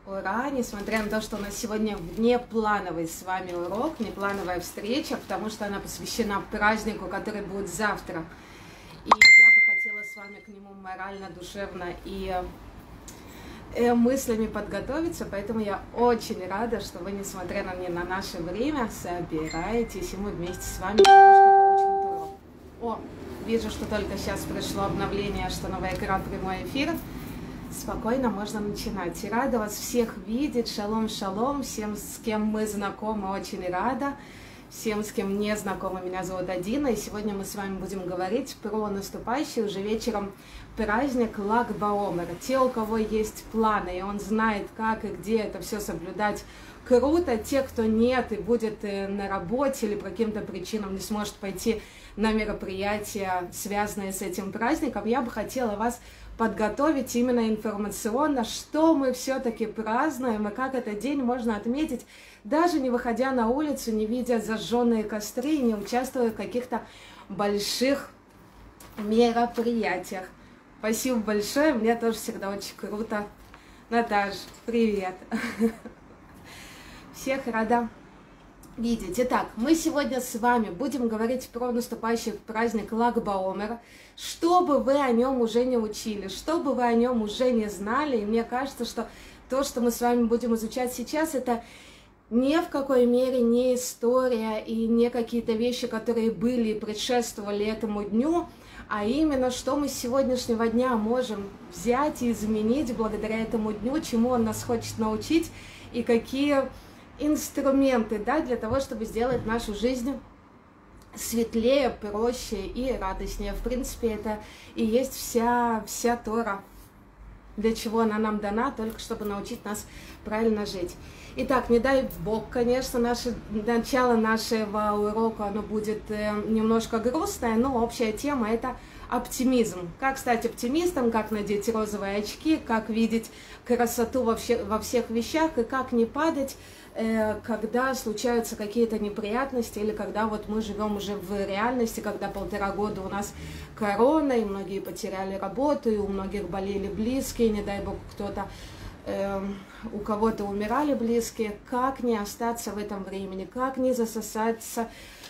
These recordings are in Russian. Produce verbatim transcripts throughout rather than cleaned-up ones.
Ура! Несмотря на то, что у нас сегодня внеплановый с вами урок, внеплановая встреча, потому что она посвящена празднику, который будет завтра. И я бы хотела с вами к нему морально, душевно и э, мыслями подготовиться, поэтому я очень рада, что вы, несмотря на, не на наше время, собираетесь, и мы вместе с вами немножко поучим Тору. О, вижу, что только сейчас пришло обновление, что новый экран, прямой эфир. Спокойно можно начинать. И рада вас всех видеть. Шалом, шалом. Всем, с кем мы знакомы, очень рада. Всем, с кем не знакомы, меня зовут Адина. И сегодня мы с вами будем говорить про наступающий уже вечером праздник Lag Баомер. Те, у кого есть планы, и он знает, как и где это все соблюдать, круто. Те, кто нет и будет на работе или по каким-то причинам не сможет пойти на мероприятия, связанные с этим праздником, я бы хотела вас подготовить именно информационно, что мы все-таки празднуем и как этот день можно отметить, даже не выходя на улицу, не видя зажженные костры, не участвуя в каких-то больших мероприятиях. Спасибо большое, мне тоже всегда очень круто. Наташ, привет! Всех рада видеть. Итак, мы сегодня с вами будем говорить про наступающий праздник Lag Баомер, чтобы вы о нем уже не учили, чтобы вы о нем уже не знали. И мне кажется, что то, что мы с вами будем изучать сейчас, это ни в какой мере не история и не какие-то вещи, которые были и предшествовали этому дню, а именно, что мы с сегодняшнего дня можем взять и изменить благодаря этому дню, чему он нас хочет научить и какие инструменты, да, для того, чтобы сделать нашу жизнь светлее, проще и радостнее. В принципе, это и есть вся, вся Тора, для чего она нам дана, только чтобы научить нас правильно жить. Итак, не дай Бог, конечно, наше, начало нашего урока, оно будет э, немножко грустное, но общая тема — это оптимизм. Как стать оптимистом, как надеть розовые очки, как видеть красоту во, все, во всех вещах и как не падать, э, когда случаются какие-то неприятности или когда вот мы живем уже в реальности, когда полтора года у нас корона, и многие потеряли работу, и у многих болели близкие, не дай Бог кто-то, э, у кого-то умирали близкие. Как не остаться в этом времени, как не засосаться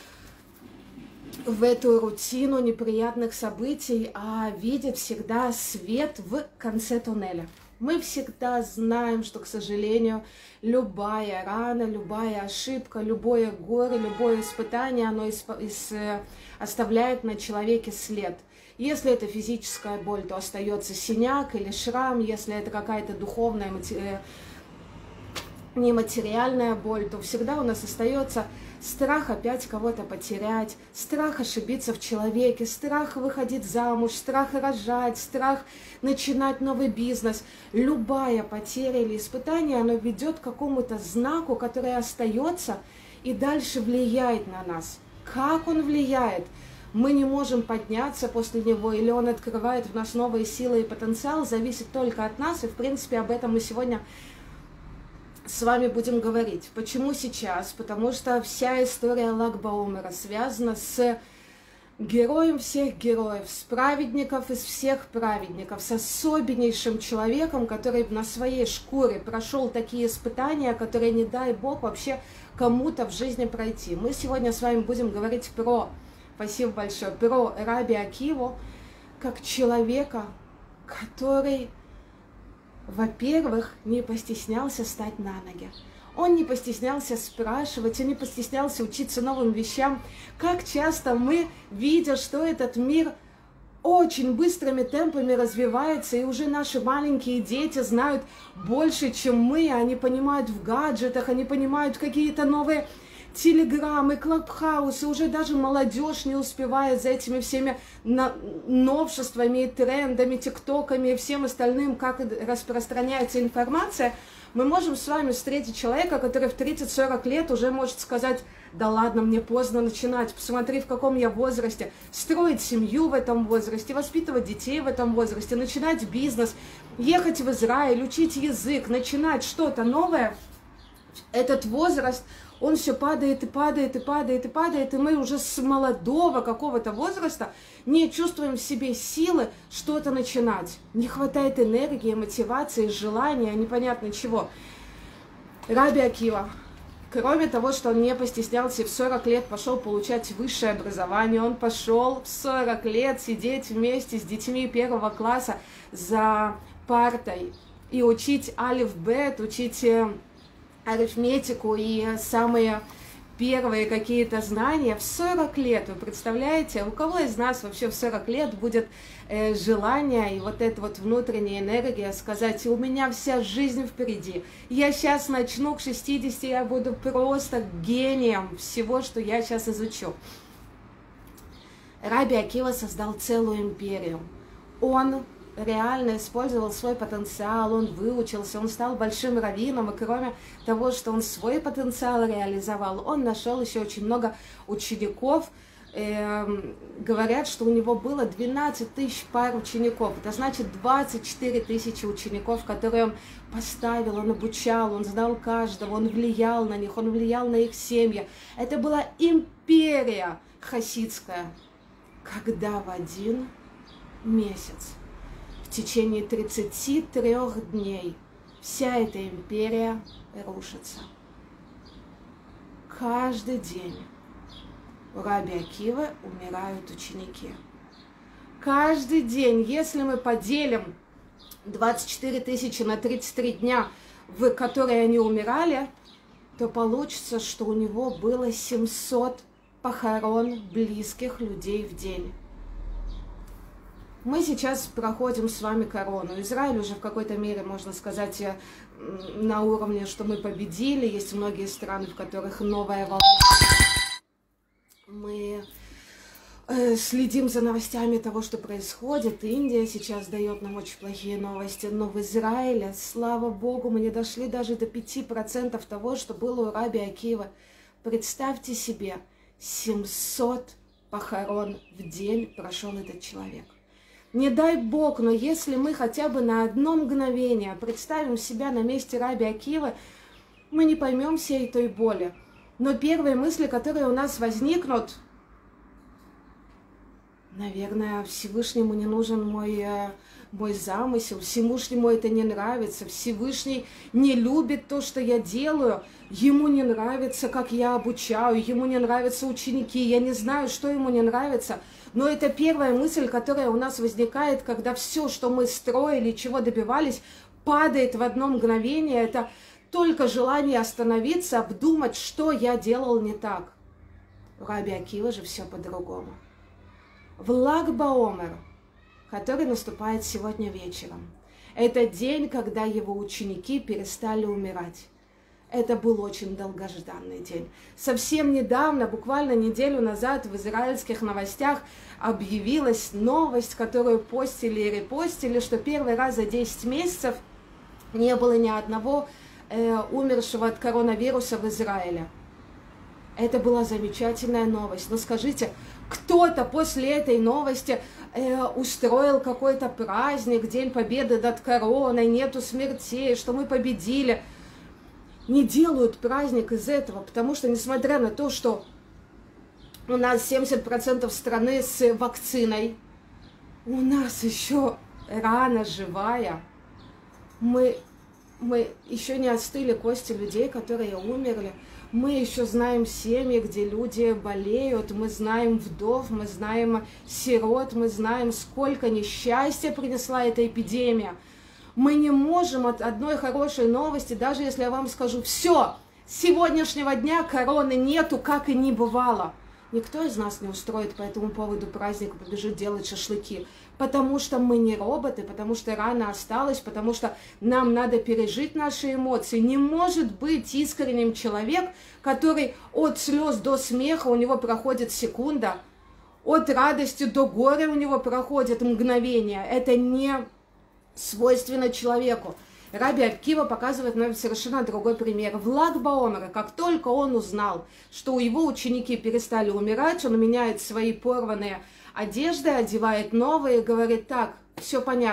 в эту рутину неприятных событий, а видеть всегда свет в конце туннеля. Мы всегда знаем, что, к сожалению, любая рана, любая ошибка, любое горе, любое испытание, оно из, из, оставляет на человеке след. Если это физическая боль, то остается синяк или шрам. Если это какая-то духовная, нематериальная боль, то всегда у нас остается страх опять кого-то потерять, страх ошибиться в человеке, страх выходить замуж, страх рожать, страх начинать новый бизнес. Любая потеря или испытание, оно ведет к какому-то знаку, который остается и дальше влияет на нас. Как он влияет? Мы не можем подняться после него, или он открывает в нас новые силы и потенциал, зависит только от нас, и в принципе об этом мы сегодня с вами будем говорить. Почему сейчас? Потому что вся история Lag Баомера связана с героем всех героев, с праведников из всех праведников, с особеннейшим человеком, который на своей шкуре прошел такие испытания, которые, не дай Бог, вообще кому-то в жизни пройти. Мы сегодня с вами будем говорить про, спасибо большое, про Раби Акиву, как человека, который, во-первых, не постеснялся стать на ноги. Он не постеснялся спрашивать, он не постеснялся учиться новым вещам. Как часто мы, видя, что этот мир очень быстрыми темпами развивается, и уже наши маленькие дети знают больше, чем мы, они понимают в гаджетах, они понимают какие-то новые телеграммы, клабхаусы, уже даже молодежь не успевает за этими всеми новшествами и трендами, тиктоками и всем остальным, как распространяется информация. Мы можем с вами встретить человека, который в тридцать-сорок лет уже может сказать: да ладно, мне поздно начинать, посмотри, в каком я возрасте, строить семью в этом возрасте, воспитывать детей в этом возрасте, начинать бизнес, ехать в Израиль, учить язык, начинать что-то новое. Этот возраст, он все падает и падает и падает и падает, и мы уже с молодого какого-то возраста не чувствуем в себе силы что-то начинать. Не хватает энергии, мотивации, желания, непонятно чего. Раби Акива, кроме того, что он не постеснялся и в сорок лет пошел получать высшее образование, он пошел в сорок лет сидеть вместе с детьми первого класса за партой и учить алиф-бет, учить арифметику и самые первые какие-то знания в сорок лет. Вы представляете, у кого из нас вообще в сорок лет будет э, желание и вот эта вот внутренняя энергия сказать: у меня вся жизнь впереди, я сейчас начну к шестидесяти, я буду просто гением всего, что я сейчас изучу. Раби Акива создал целую империю. Он реально использовал свой потенциал, он выучился, он стал большим раввином, и кроме того, что он свой потенциал реализовал, он нашел еще очень много учеников. Эм, говорят, что у него было двенадцать тысяч пар учеников, это значит двадцать четыре тысячи учеников, которые он поставил, он обучал, он знал каждого, он влиял на них, он влиял на их семьи. Это была империя хасидская, когда в один месяц в течение тридцати трёх дней вся эта империя рушится. Каждый день у Раби Акивы умирают ученики. Каждый день, если мы поделим двадцать четыре тысячи на тридцать три дня, в которые они умирали, то получится, что у него было семьсот похорон близких людей в день. Мы сейчас проходим с вами корону. Израиль уже в какой-то мере, можно сказать, на уровне, что мы победили. Есть многие страны, в которых новая волна. Мы э, следим за новостями того, что происходит. Индия сейчас дает нам очень плохие новости. Но в Израиле, слава Богу, мы не дошли даже до пяти процентов того, что было у Раби Акива. Представьте себе, семьсот похорон в день прошел этот человек. Не дай Бог, но если мы хотя бы на одно мгновение представим себя на месте Раби Акивы, мы не поймем всей той боли. Но первые мысли, которые у нас возникнут: наверное, Всевышнему не нужен мой, мой замысел, Всевышнему это не нравится, Всевышний не любит то, что я делаю, ему не нравится, как я обучаю, ему не нравятся ученики, я не знаю, что ему не нравится. Но это первая мысль, которая у нас возникает, когда все, что мы строили, чего добивались, падает в одно мгновение. Это только желание остановиться, обдумать, что я делал не так. У Раби Акивы же все по-другому. В Lag BaOmer, который наступает сегодня вечером, это день, когда его ученики перестали умирать. Это был очень долгожданный день. Совсем недавно, буквально неделю назад, в израильских новостях объявилась новость, которую постили и репостили, что первый раз за десять месяцев не было ни одного э, умершего от коронавируса в Израиле. Это была замечательная новость. Но скажите, кто-то после этой новости э, устроил какой-то праздник, День Победы над короной, нету смертей, что мы победили? Не делают праздник из этого, потому что, несмотря на то, что у нас семьдесят процентов страны с вакциной, у нас еще рана живая, мы, мы еще не остыли кости людей, которые умерли, мы еще знаем семьи, где люди болеют, мы знаем вдов, мы знаем сирот, мы знаем, сколько несчастья принесла эта эпидемия. Мы не можем от одной хорошей новости, даже если я вам скажу: все, с сегодняшнего дня короны нету, как и не бывало. Никто из нас не устроит по этому поводу праздник, побежит делать шашлыки. Потому что мы не роботы, потому что рана осталась, потому что нам надо пережить наши эмоции. Не может быть искренним человек, который от слез до смеха у него проходит секунда, от радости до горя у него проходит мгновение. Это не свойственно человеку. Раби Акива показывает нам совершенно другой пример. В Lag BaOmer, как только он узнал, что его ученики перестали умирать, он меняет свои порванные одежды, одевает новые, говорит: так, все понятно,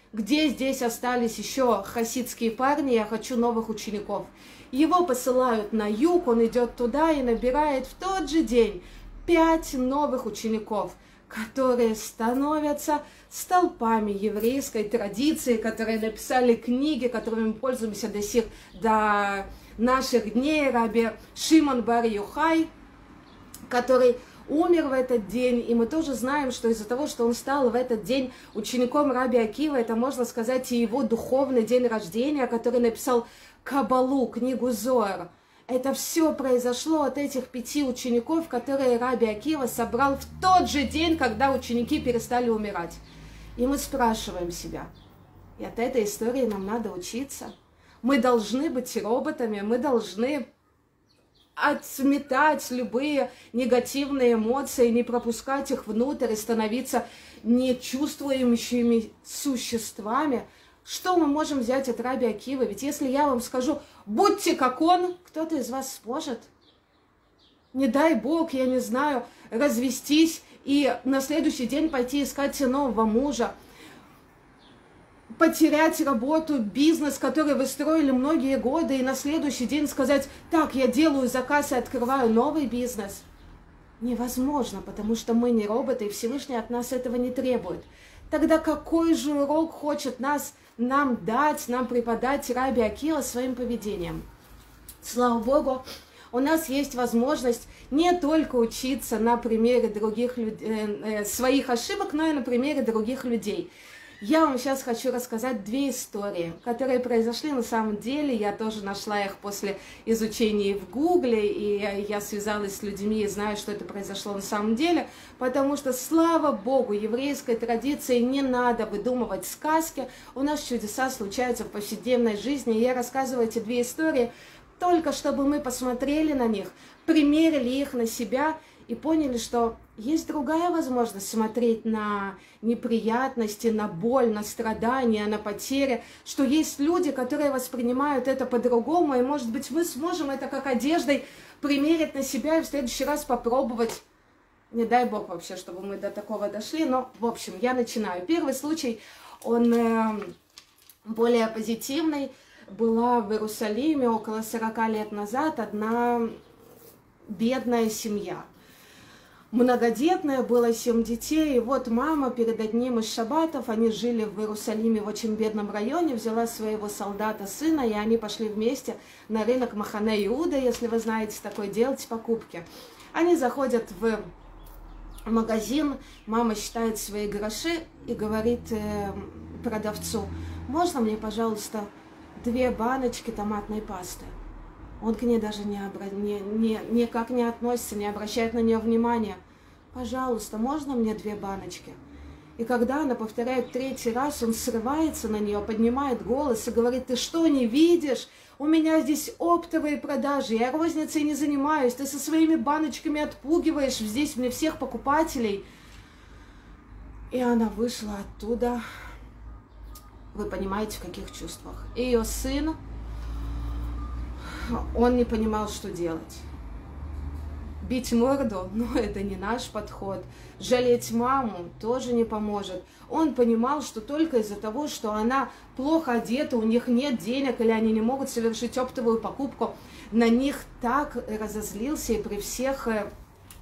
где здесь остались еще хасидские парни, я хочу новых учеников. Его посылают на юг, он идет туда и набирает в тот же день пять новых учеников, которые становятся столпами еврейской традиции, которые написали книги, которыми мы пользуемся до сих до наших дней. Раби Шимон бар Йохай, который умер в этот день, и мы тоже знаем, что из-за того, что он стал в этот день учеником Раби Акива, это, можно сказать, и его духовный день рождения, который написал Кабалу, книгу Зоар. Это все произошло от этих пяти учеников, которые Раби Акива собрал в тот же день, когда ученики перестали умирать. И мы спрашиваем себя, и от этой истории нам надо учиться. Мы должны быть роботами, мы должны отметать любые негативные эмоции, не пропускать их внутрь и становиться нечувствующими существами. Что мы можем взять от Раби Акивы? Ведь если я вам скажу, будьте как он, кто-то из вас сможет. Не дай Бог, я не знаю, развестись и на следующий день пойти искать нового мужа, потерять работу, бизнес, который вы строили многие годы, и на следующий день сказать, так, я делаю заказ и открываю новый бизнес. Невозможно, потому что мы не роботы, и Всевышний от нас этого не требует. Тогда какой же урок хочет нас, нам дать, нам преподать Раби Акива своим поведением? Слава Богу, у нас есть возможность не только учиться на примере других людей, э, своих ошибок, но и на примере других людей. Я вам сейчас хочу рассказать две истории, которые произошли на самом деле. Я тоже нашла их после изучения в Гугле, и я связалась с людьми и знаю, что это произошло на самом деле, потому что, слава Богу, еврейской традиции не надо выдумывать сказки. У нас чудеса случаются в повседневной жизни, и я рассказываю эти две истории только чтобы мы посмотрели на них, примерили их на себя и поняли, что есть другая возможность смотреть на неприятности, на боль, на страдания, на потери, что есть люди, которые воспринимают это по-другому, и, может быть, мы сможем это как одеждой примерить на себя и в следующий раз попробовать. Не дай Бог вообще, чтобы мы до такого дошли, но, в общем, я начинаю. Первый случай, он э, более позитивный. Была в Иерусалиме около сорока лет назад одна бедная семья. Многодетная, было семь детей, и вот мама перед одним из шаббатов, они жили в Иерусалиме в очень бедном районе, взяла своего солдата сына, и они пошли вместе на рынок Махане Иуда, если вы знаете такое, делать покупки. Они заходят в магазин, мама считает свои гроши и говорит э, продавцу, можно мне, пожалуйста, две баночки томатной пасты? Он к ней даже не обра... не, не, никак не относится, не обращает на нее внимания. Пожалуйста, можно мне две баночки? И когда она повторяет третий раз, он срывается на нее, поднимает голос и говорит, ты что, не видишь? У меня здесь оптовые продажи, я розницей не занимаюсь, ты со своими баночками отпугиваешь здесь мне всех покупателей. И она вышла оттуда, вы понимаете, в каких чувствах. И ее сын, он не понимал, что делать. Бить морду, ну это не наш подход. Жалеть маму тоже не поможет. Он понимал, что только из-за того, что она плохо одета, у них нет денег, или они не могут совершить оптовую покупку, на них так разозлился и при всех э,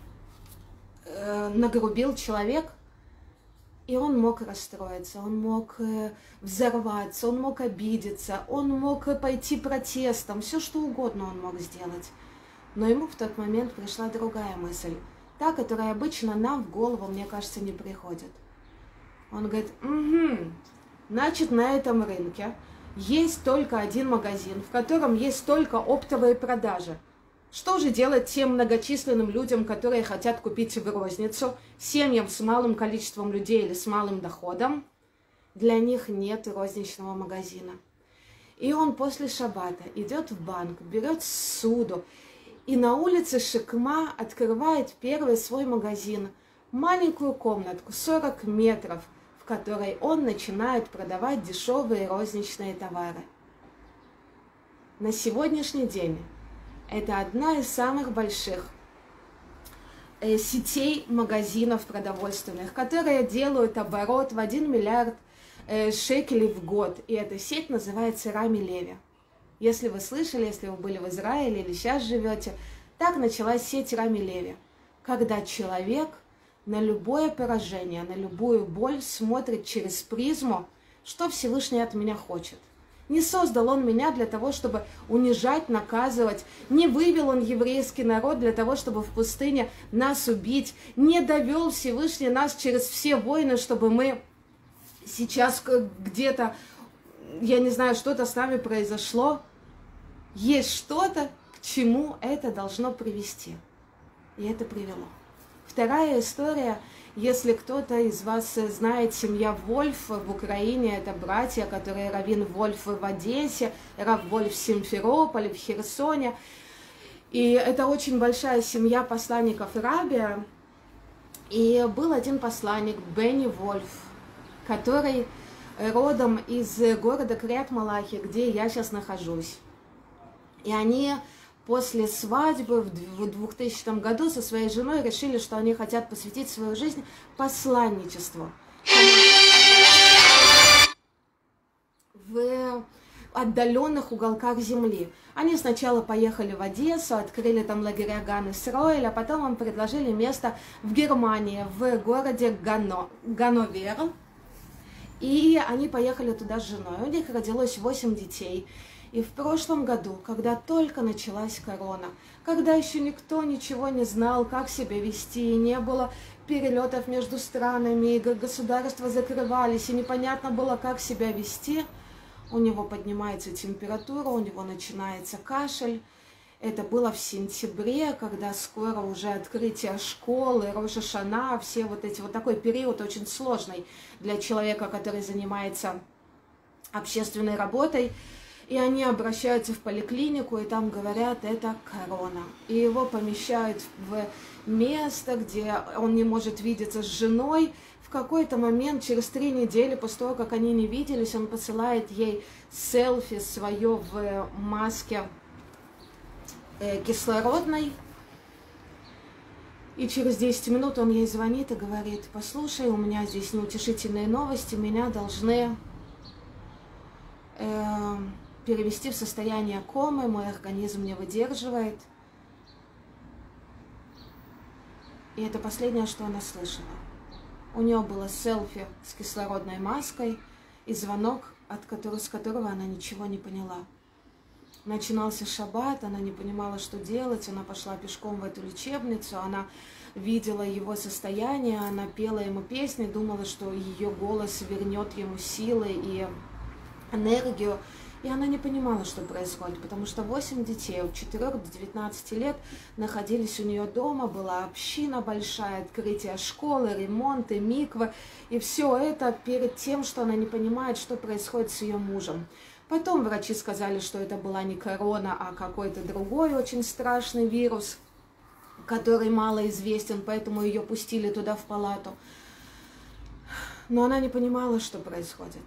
э, нагрубил человек. И он мог расстроиться, он мог э, взорваться, он мог обидеться, он мог пойти протестом, все что угодно он мог сделать. Но ему в тот момент пришла другая мысль, та, которая обычно нам в голову, мне кажется, не приходит. Он говорит, угу, значит, на этом рынке есть только один магазин, в котором есть только оптовые продажи. Что же делать тем многочисленным людям, которые хотят купить в розницу, семьям с малым количеством людей или с малым доходом? Для них нет розничного магазина. И он после шаббата идет в банк, берет ссуду, и на улице Шикма открывает первый свой магазин, маленькую комнатку, сорок метров, в которой он начинает продавать дешевые розничные товары. На сегодняшний день это одна из самых больших э, сетей магазинов продовольственных, которые делают оборот в один миллиард э, шекелей в год. И эта сеть называется Рами Леви. Если вы слышали, если вы были в Израиле или сейчас живете, так началась сеть Рами Леви. Когда человек на любое поражение, на любую боль смотрит через призму, что Всевышний от меня хочет. Не создал он меня для того, чтобы унижать, наказывать. Не вывел он еврейский народ для того, чтобы в пустыне нас убить. Не довел Всевышний нас через все войны, чтобы мы сейчас где-то, я не знаю, что-то с нами произошло. Есть что-то, к чему это должно привести. И это привело. Вторая история. Если кто-то из вас знает семья Вольф в Украине, это братья, которые Равин Вольф в Одессе, Рав Вольф в Симферополе, в Херсоне. И это очень большая семья посланников Рабия. И был один посланник, Бенни Вольф, который родом из города Криат-Малахи, где я сейчас нахожусь. И они после свадьбы в двухтысячном году со своей женой решили, что они хотят посвятить свою жизнь посланничеству в отдаленных уголках земли. Они сначала поехали в Одессу, открыли там лагеря Ган Исроэль, а потом им предложили место в Германии, в городе Гано, Ганновер. И они поехали туда с женой. У них родилось восемь детей. И в прошлом году, когда только началась корона, когда еще никто ничего не знал, как себя вести, не было перелетов между странами, государства закрывались, и непонятно было, как себя вести, у него поднимается температура, у него начинается кашель. Это было в сентябре, когда скоро уже открытие школы, Рош ха-Шана, все вот эти, вот такой период очень сложный для человека, который занимается общественной работой. И они обращаются в поликлинику, и там говорят, это корона. И его помещают в место, где он не может видеться с женой. В какой-то момент, через три недели после того, как они не виделись, он посылает ей селфи свое в маске э, кислородной. И через десять минут он ей звонит и говорит, послушай, у меня здесь неутешительные новости, меня должны... Э, перевести в состояние комы, мой организм не выдерживает. И это последнее, что она слышала. У нее было селфи с кислородной маской и звонок, от которого, с которого она ничего не поняла. Начинался шаббат, она не понимала, что делать, она пошла пешком в эту лечебницу, она видела его состояние, она пела ему песни, думала, что ее голос вернет ему силы и энергию. И она не понимала, что происходит, потому что восемь детей от четырёх до девятнадцати лет находились у нее дома, была община большая, открытие школы, ремонты, миквы, и все это перед тем, что она не понимает, что происходит с ее мужем. Потом врачи сказали, что это была не корона, а какой-то другой очень страшный вирус, который мало известен, поэтому ее пустили туда в палату. Но она не понимала, что происходит.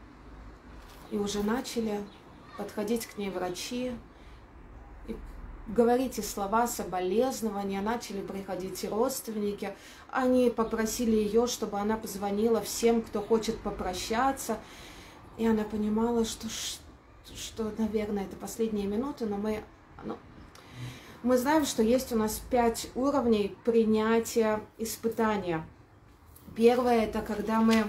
И уже начали подходить к ней врачи, и говорить и слова соболезнования, начали приходить и родственники. Они попросили ее, чтобы она позвонила всем, кто хочет попрощаться. И она понимала, что, что наверное, это последние минуты, но мы, ну, мы знаем, что есть у нас пять уровней принятия испытания. Первое – это когда мы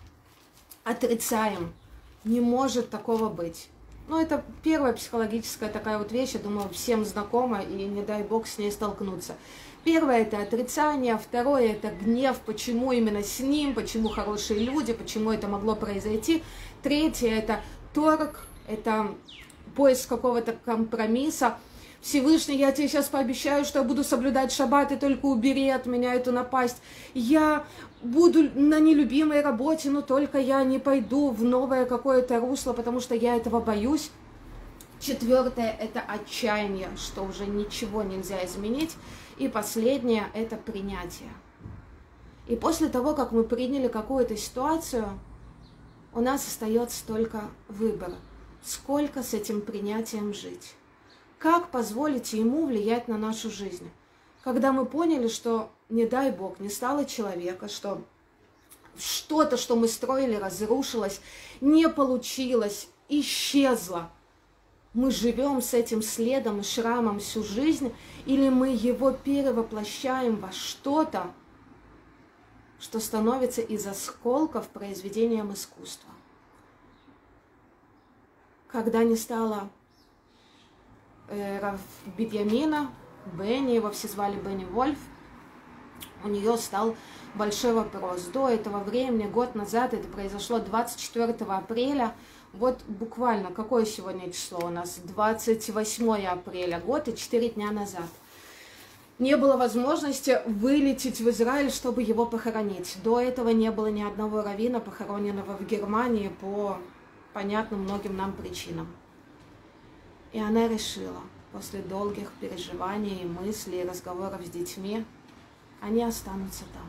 отрицаем. Не может такого быть. Ну, это первая психологическая такая вот вещь, я думаю, всем знакома, и не дай бог с ней столкнуться. Первое – это отрицание, второе – это гнев, почему именно с ним, почему хорошие люди, почему это могло произойти. Третье – это торг, это поиск какого-то компромисса. Всевышний, я тебе сейчас пообещаю, что я буду соблюдать шаббат, и только убери от меня эту напасть. Я буду на нелюбимой работе, но только я не пойду в новое какое-то русло, потому что я этого боюсь. Четвертое – это отчаяние, что уже ничего нельзя изменить. И последнее – это принятие. И после того, как мы приняли какую-то ситуацию, у нас остается только выбор, сколько с этим принятием жить. Как позволить ему влиять на нашу жизнь? Когда мы поняли, что, не дай Бог, не стало человека, что что-то, что мы строили, разрушилось, не получилось, исчезло. Мы живем с этим следом и шрамом всю жизнь, или мы его перевоплощаем во что-то, что становится из осколков произведением искусства. Когда не стало э, Рав Биньямина, Бенни, его все звали Бенни Вольф, у нее стал большой вопрос. До этого времени, год назад, это произошло двадцать четвёртого апреля, вот буквально, какое сегодня число у нас? двадцать восьмое апреля, год и четыре дня назад. Не было возможности вылететь в Израиль, чтобы его похоронить. До этого не было ни одного раввина, похороненного в Германии по понятным многим нам причинам. И она решила, после долгих переживаний, мыслей, разговоров с детьми, они останутся там.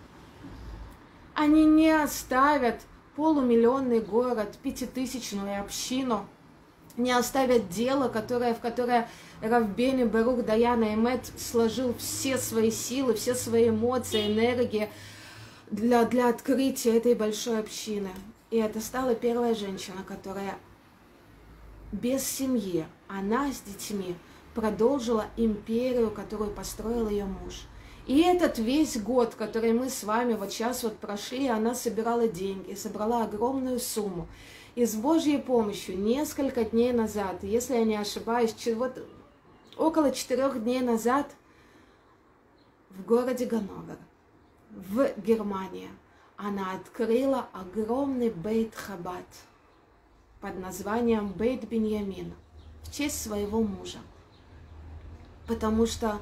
Они не оставят полумиллионный город, пятитысячную общину, не оставят дело, которое, в которое Рав Бени Барух Даян Эмет сложил все свои силы, все свои эмоции, энергии для, для открытия этой большой общины. И это стала первая женщина, которая без семьи, она с детьми продолжила империю, которую построил ее муж. И этот весь год, который мы с вами вот сейчас вот прошли, она собирала деньги, собрала огромную сумму. И с Божьей помощью несколько дней назад, если я не ошибаюсь, вот около четырех дней назад в городе Ганновер, в Германии, она открыла огромный Бейт Хаббат под названием Бейт Биньямин в честь своего мужа. Потому что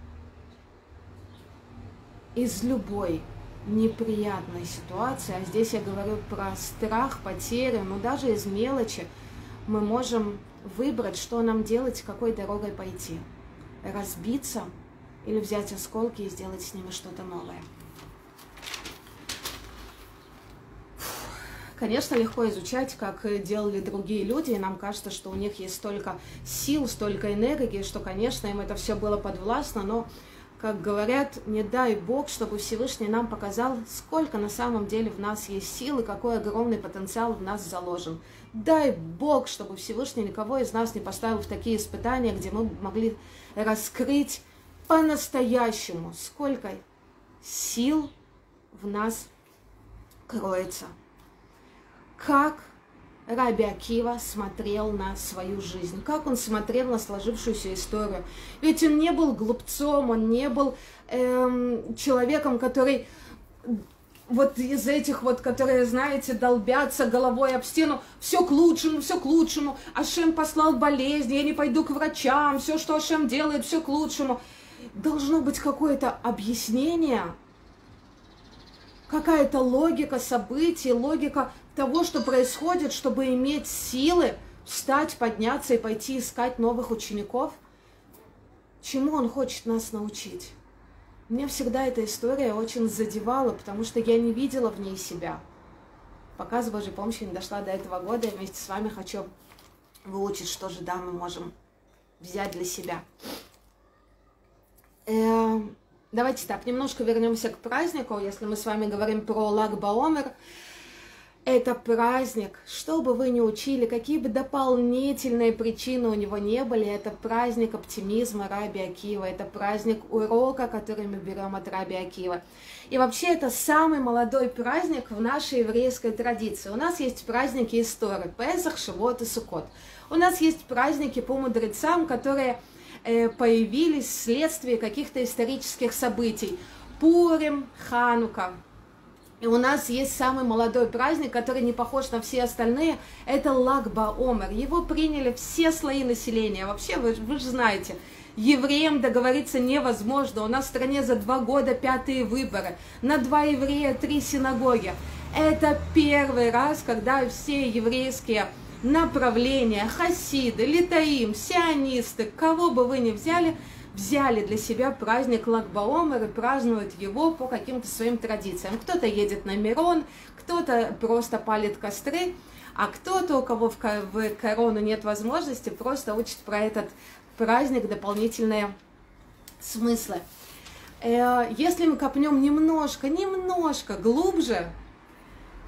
из любой неприятной ситуации, а здесь я говорю про страх, потери, но даже из мелочи мы можем выбрать, что нам делать, какой дорогой пойти. Разбиться или взять осколки и сделать с ними что-то новое. Конечно, легко изучать, как делали другие люди, и нам кажется, что у них есть столько сил, столько энергии, что, конечно, им это все было подвластно, но, как говорят, не дай Бог, чтобы Всевышний нам показал, сколько на самом деле в нас есть сил и какой огромный потенциал в нас заложен. Дай Бог, чтобы Всевышний никого из нас не поставил в такие испытания, где мы могли раскрыть по-настоящему, сколько сил в нас кроется. Как Раби Акива смотрел на свою жизнь, как он смотрел на сложившуюся историю. Ведь он не был глупцом, он не был эм, человеком, который вот из этих вот, которые, знаете, долбятся головой об стену, все к лучшему, все к лучшему, Ашем послал болезнь, я не пойду к врачам, все, что Ашем делает, все к лучшему. Должно быть какое-то объяснение, какая-то логика событий, логика того, что происходит, чтобы иметь силы встать, подняться и пойти искать новых учеников. Чему он хочет нас научить? Мне всегда эта история очень задевала, потому что я не видела в ней себя. Пока с Божьей помощью не дошла до этого года, я вместе с вами хочу выучить, что же да, мы можем взять для себя. Э, давайте так, немножко вернемся к празднику. Если мы с вами говорим про Лаг Баомер, это праздник, что бы вы ни учили, какие бы дополнительные причины у него не были, это праздник оптимизма Раби Акива, это праздник урока, который мы берем от Раби Акива. И вообще это самый молодой праздник в нашей еврейской традиции. У нас есть праздники из Торы, Песах, Шавуот и Суккот. У нас есть праздники по мудрецам, которые э, появились вследствие каких-то исторических событий. Пурим, Ханука. И у нас есть самый молодой праздник, который не похож на все остальные, это Лаг Баомер. Его приняли все слои населения. Вообще, вы, вы же знаете, евреям договориться невозможно. У нас в стране за два года пятые выборы. На два еврея три синагоги. Это первый раз, когда все еврейские направления, хасиды, литаим, сионисты, кого бы вы ни взяли, взяли для себя праздник Лаг Баомер и празднуют его по каким-то своим традициям. Кто-то едет на Мирон, кто-то просто палит костры, а кто-то, у кого в корону нет возможности, просто учит про этот праздник дополнительные смыслы. Если мы копнем немножко, немножко глубже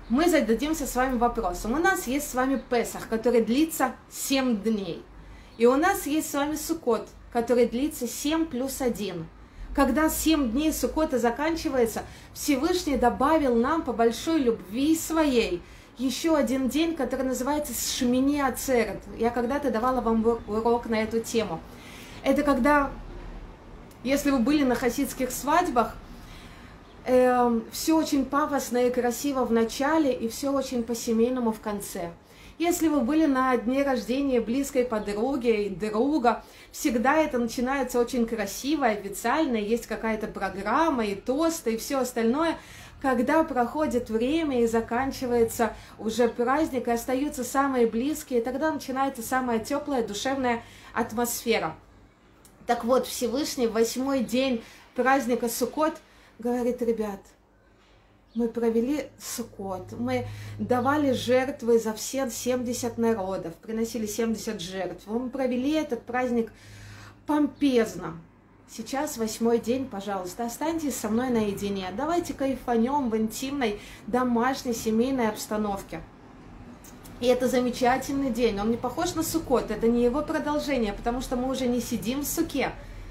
мы зададимся с вами вопросом. У нас есть с вами Песах, который длится семь дней. И у нас есть с вами Суккот, который длится семь плюс один. Когда семь дней Суккота заканчивается, Всевышний добавил нам по большой любви своей еще один день, который называется Шмини Ацерет. Я когда-то давала вам урок на эту тему. Это когда, если вы были на хасидских свадьбах, э, все очень пафосно и красиво в начале, и все очень по-семейному в конце. Если вы были на дне рождения близкой подруги и друга, всегда это начинается очень красиво, официально, есть какая-то программа, и тосты, и все остальное. Когда проходит время и заканчивается уже праздник, и остаются самые близкие, тогда начинается самая теплая душевная атмосфера. Так вот, Всевышний в восьмой день праздника Суккот говорит: ребят, мы провели Суккот, мы давали жертвы за все семьдесят народов, приносили семьдесят жертв. Мы провели этот праздник помпезно. Сейчас восьмой день, пожалуйста, останьтесь со мной наедине. Давайте кайфанем в интимной, домашней, семейной обстановке. И это замечательный день. Он не похож на Суккот, это не его продолжение, потому что мы уже не сидим в суке.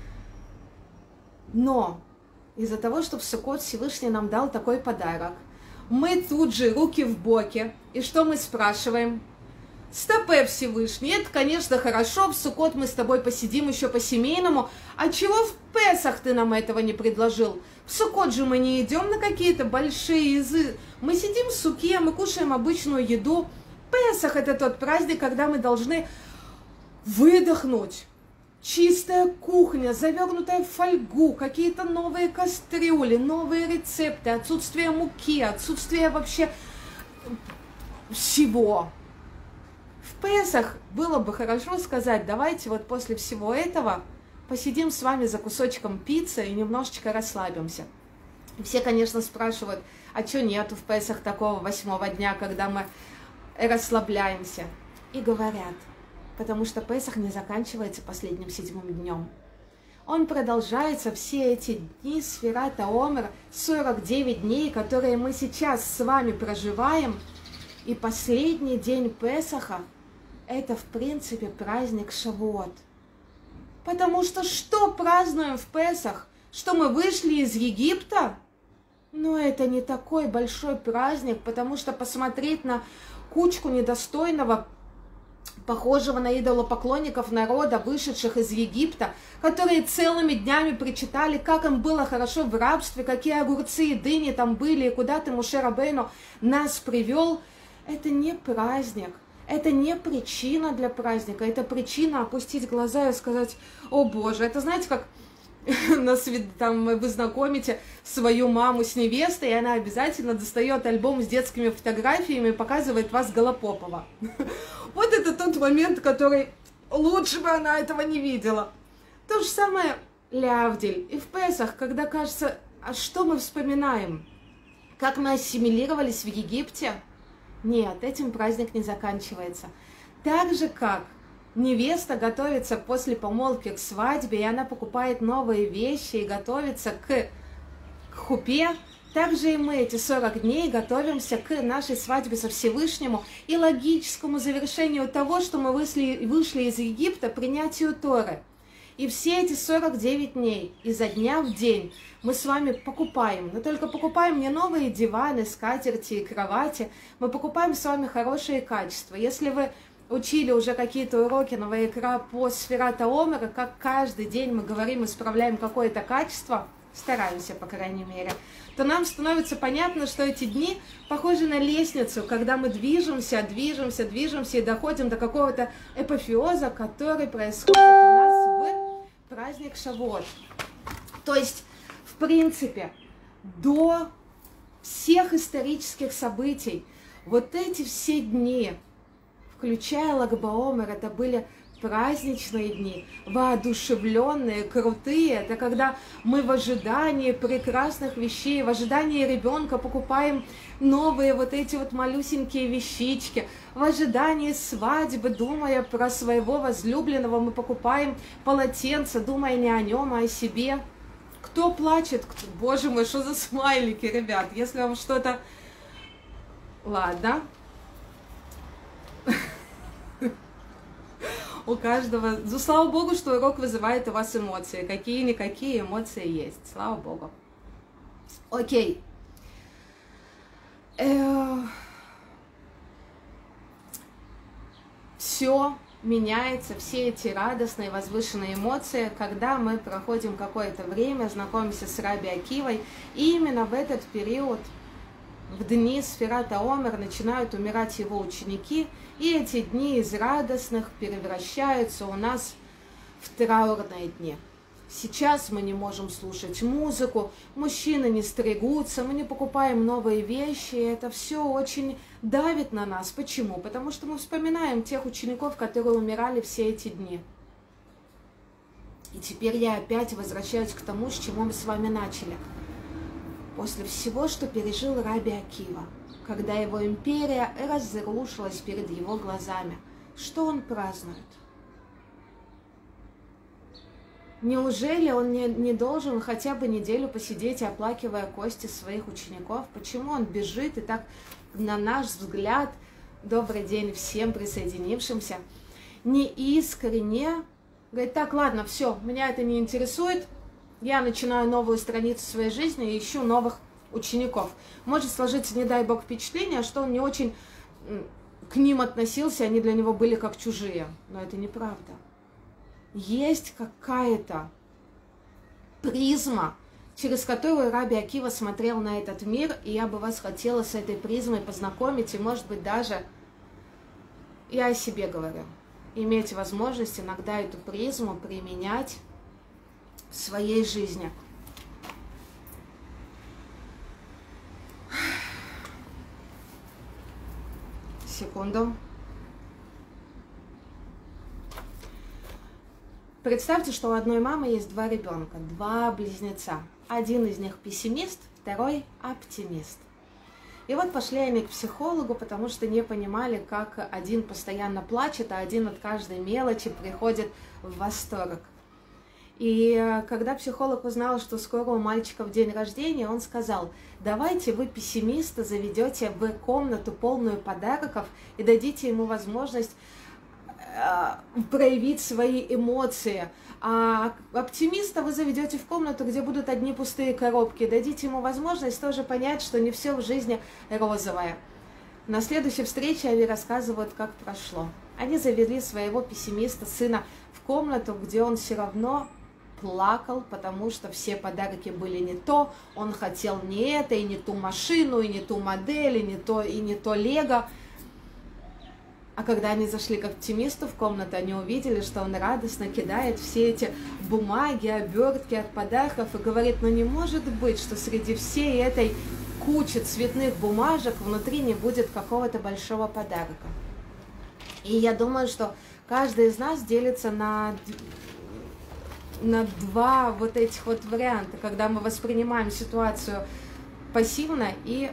Но из-за того, что в Суккот Всевышний нам дал такой подарок, мы тут же руки в боки. И что мы спрашиваем? Стопэ, Всевышний, это, конечно, хорошо, в Суккот мы с тобой посидим еще по-семейному, а чего в Песах ты нам этого не предложил? В Суккот же мы не идем на какие-то большие язы, мы сидим в суке, мы кушаем обычную еду. Песах — это тот праздник, когда мы должны выдохнуть. Чистая кухня, завернутая в фольгу, какие-то новые кастрюли, новые рецепты, отсутствие муки, отсутствие вообще всего. В Песах было бы хорошо сказать: давайте вот после всего этого посидим с вами за кусочком пиццы и немножечко расслабимся. И все, конечно, спрашивают: а что нету в Песах такого восьмого дня, когда мы расслабляемся? И говорят: потому что Песах не заканчивается последним седьмым днем. Он продолжается все эти дни Сфират ха-Омер, сорок девять дней, которые мы сейчас с вами проживаем. И последний день Песаха — это, в принципе, праздник Шавуот. Потому что что празднуем в Песах? Что мы вышли из Египта? Но это не такой большой праздник, потому что посмотреть на кучку недостойного, похожего на идолопоклонников народа, вышедших из Египта, которые целыми днями причитали, как им было хорошо в рабстве, какие огурцы и дыни там были, и куда ты, Моше Рабейну, нас привел. Это не праздник, это не причина для праздника, это причина опустить глаза и сказать: о Боже. Это, знаете, как на свид... там вы знакомите свою маму с невестой, и она обязательно достает альбом с детскими фотографиями и показывает вас голопопова. Вот это тот момент, который лучше бы она этого не видела. То же самое Лявдиль и в Песах, когда кажется: а что мы вспоминаем? Как мы ассимилировались в Египте? Нет, этим праздник не заканчивается. Так же, как невеста готовится после помолвки к свадьбе, и она покупает новые вещи и готовится к, к хупе, так же и мы эти сорок дней готовимся к нашей свадьбе со Всевышнему и логическому завершению того, что мы вышли, вышли из Египта, принятию Торы. И все эти сорок девять дней, изо дня в день, мы с вами покупаем, но только покупаем не новые диваны, скатерти и кровати, мы покупаем с вами хорошие качества. Если вы учили уже какие-то уроки на Ваикра по Сфират ха-Омер, как каждый день мы говорим, исправляем какое-то качество, стараемся, по крайней мере, то нам становится понятно, что эти дни похожи на лестницу, когда мы движемся, движемся, движемся и доходим до какого-то эпофеоза, который происходит у нас в праздник Шавуот. То есть, в принципе, до всех исторических событий, вот эти все дни, включая Lag баОмер, это были праздничные дни, воодушевленные, крутые. Это когда мы в ожидании прекрасных вещей, в ожидании ребенка покупаем новые вот эти вот малюсенькие вещички, в ожидании свадьбы, думая про своего возлюбленного, мы покупаем полотенце, думая не о нем, а о себе. Кто плачет? Боже мой, что за смайлики, ребят? Если вам что-то Ладно. У каждого... Ну, слава Богу, что урок вызывает у вас эмоции. Какие-никакие эмоции есть. Слава Богу. Окей. Все меняется, все эти радостные, возвышенные эмоции, когда мы проходим какое-то время, знакомимся с Раби Акивой, и именно в этот период, в дни Сфират ха-Омер, начинают умирать его ученики, и эти дни из радостных превращаются у нас в траурные дни. Сейчас мы не можем слушать музыку, мужчины не стригутся, мы не покупаем новые вещи, и это все очень давит на нас. Почему? Потому что мы вспоминаем тех учеников, которые умирали все эти дни. И теперь я опять возвращаюсь к тому, с чего мы с вами начали. После всего, что пережил Раби Акива, когда его империя разрушилась перед его глазами, что он празднует? Неужели он не, не должен хотя бы неделю посидеть, оплакивая кости своих учеников? Почему он бежит и так, на наш взгляд, добрый день всем присоединившимся, неискренне говорит: так, ладно, все, меня это не интересует, я начинаю новую страницу своей жизни и ищу новых учеников. Может сложиться, не дай бог, впечатление, что он не очень к ним относился, они для него были как чужие. Но это неправда. Есть какая-то призма, через которую Раби Акива смотрел на этот мир, и я бы вас хотела с этой призмой познакомить, и, может быть, даже, я о себе говорю, иметь возможность иногда эту призму применять в своей жизни. Секунду. Представьте, что у одной мамы есть два ребенка, два близнеца. Один из них пессимист, второй оптимист. И вот пошли они к психологу, потому что не понимали, как один постоянно плачет, а один от каждой мелочи приходит в восторг. И когда психолог узнал, что скоро у мальчика в день рождения, он сказал: давайте вы пессимиста заведете в комнату, полную подарков, и дадите ему возможность проявить свои эмоции. А оптимиста вы заведете в комнату, где будут одни пустые коробки. Дадите ему возможность тоже понять, что не все в жизни розовое. На следующей встрече они рассказывают, как прошло. Они завели своего пессимиста, сына, в комнату, где он все равно плакал, потому что все подарки были не то. Он хотел не это, и не ту машину, и не ту модель, и не то, и не то лего. А когда они зашли к оптимисту в комнату, они увидели, что он радостно кидает все эти бумаги, обертки от подарков и говорит: ну не может быть, что среди всей этой кучи цветных бумажек внутри не будет какого-то большого подарка. И я думаю, что каждый из нас делится на, на два вот этих вот варианта, когда мы воспринимаем ситуацию пассивно и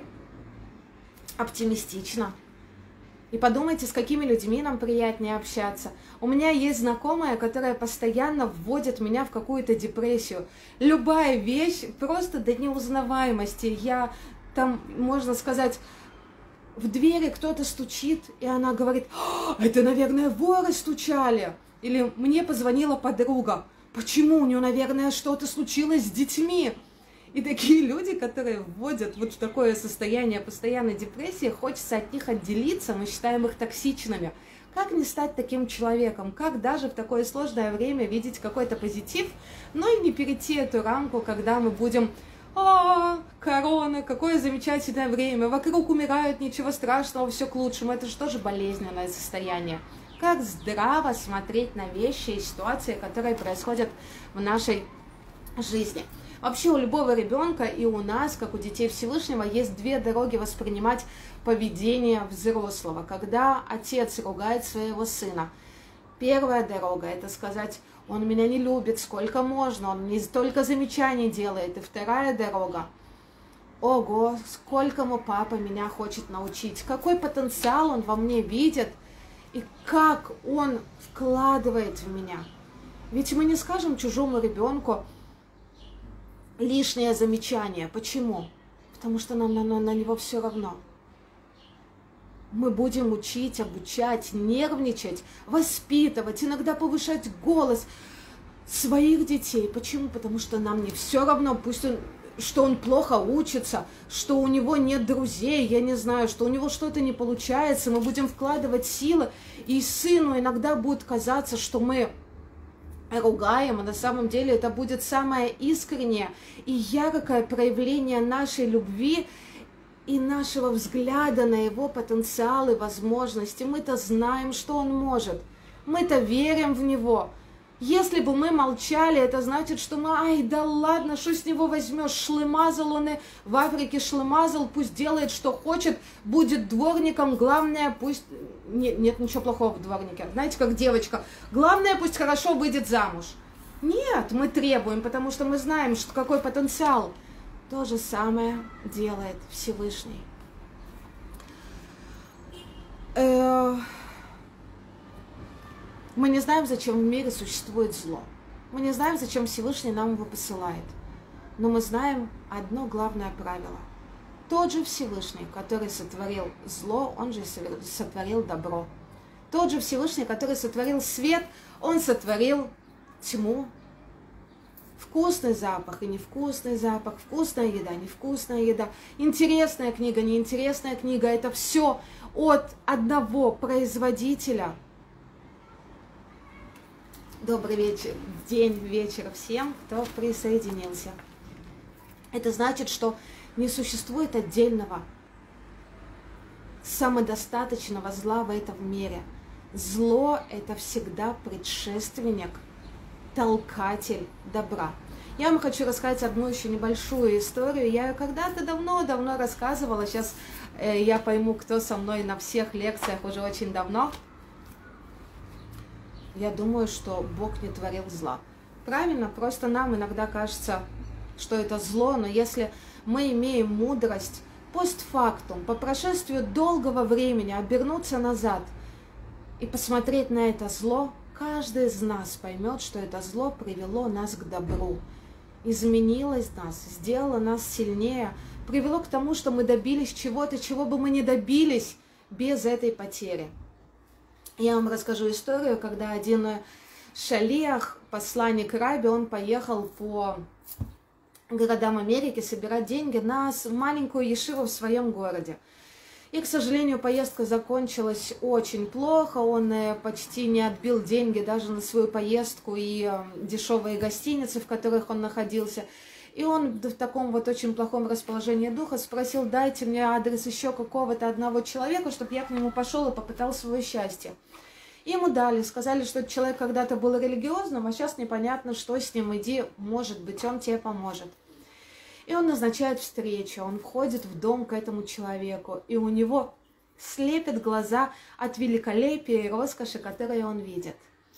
оптимистично. И подумайте, с какими людьми нам приятнее общаться. У меня есть знакомая, которая постоянно вводит меня в какую-то депрессию. Любая вещь просто до неузнаваемости. Я там, можно сказать, в двери кто-то стучит, и она говорит: это, наверное, воры стучали. Или мне позвонила подруга: почему? У нее, наверное, что-то случилось с детьми. И такие люди, которые вводят вот в такое состояние постоянной депрессии, хочется от них отделиться, мы считаем их токсичными. Как не стать таким человеком? Как даже в такое сложное время видеть какой-то позитив, но и не перейти эту рамку, когда мы будем: а, корона, какое замечательное время, вокруг умирают, ничего страшного, все к лучшему. Это же тоже болезненное состояние. Как здраво смотреть на вещи и ситуации, которые происходят в нашей жизни. Вообще у любого ребенка и у нас, как у детей Всевышнего, есть две дороги воспринимать поведение взрослого. Когда отец ругает своего сына, первая дорога – это сказать: он меня не любит, сколько можно, он мне столько замечаний делает. И вторая дорога – ого, сколькому папа меня хочет научить, какой потенциал он во мне видит и как он вкладывает в меня. Ведь мы не скажем чужому ребенку лишнее замечание. Почему? Потому что нам на, на него все равно. мы будем учить, обучать, нервничать, воспитывать, иногда повышать голос своих детей. Почему? Потому что нам не все равно, пусть он, что он плохо учится, что у него нет друзей, я не знаю, что у него что-то не получается, мы будем вкладывать силы, и сыну иногда будет казаться, что мы ругаем, а на самом деле это будет самое искреннее и яркое проявление нашей любви и нашего взгляда на его потенциал и возможности. Мы-то знаем, что он может. Мы-то верим в него. Если бы мы молчали, это значит, что мы, ай, да ладно, что с него возьмешь, шлымазал он и в Африке шлымазал, пусть делает, что хочет, будет дворником, главное, пусть... Нет, нет ничего плохого в дворнике, знаете, как девочка, главное, пусть хорошо выйдет замуж. Нет, мы требуем, потому что мы знаем, что какой потенциал. То же самое делает Всевышний. Э-э- мы не знаем, зачем в мире существует зло. Мы не знаем, зачем Всевышний нам его посылает. Но мы знаем одно главное правило. Тот же Всевышний, который сотворил зло, он же сотворил добро. Тот же Всевышний, который сотворил свет, он сотворил тьму. Вкусный запах и невкусный запах, вкусная еда, невкусная еда, интересная книга, неинтересная книга, это все от одного производителя. Добрый вечер, день, вечер всем, кто присоединился. Это значит, что не существует отдельного, самодостаточного зла в этом мире. Зло – это всегда предшественник, толкатель добра. Я вам хочу рассказать одну еще небольшую историю. Я ее когда-то давно-давно рассказывала. Сейчас э, я пойму, кто со мной на всех лекциях уже очень давно. Я думаю, что Бог не творил зла. Правильно? Просто нам иногда кажется, что это зло, но если мы имеем мудрость постфактум, по прошествию долгого времени обернуться назад и посмотреть на это зло, каждый из нас поймет, что это зло привело нас к добру, изменилось нас, сделало нас сильнее, привело к тому, что мы добились чего-то, чего бы мы не добились без этой потери. Я вам расскажу историю, когда один шалиах, посланник Раби, он поехал по городам Америки собирать деньги на маленькую ешиву в своем городе. И, к сожалению, поездка закончилась очень плохо, он почти не отбил деньги даже на свою поездку и дешевые гостиницы, в которых он находился. И он в таком вот очень плохом расположении духа спросил: дайте мне адрес еще какого-то одного человека, чтобы я к нему пошел и попытал свое счастье. И ему дали, сказали, что этот человек когда-то был религиозным, а сейчас непонятно, что с ним, иди, может быть, он тебе поможет. И он назначает встречу, он входит в дом к этому человеку, и у него слепят глаза от великолепия и роскоши, которые он видит.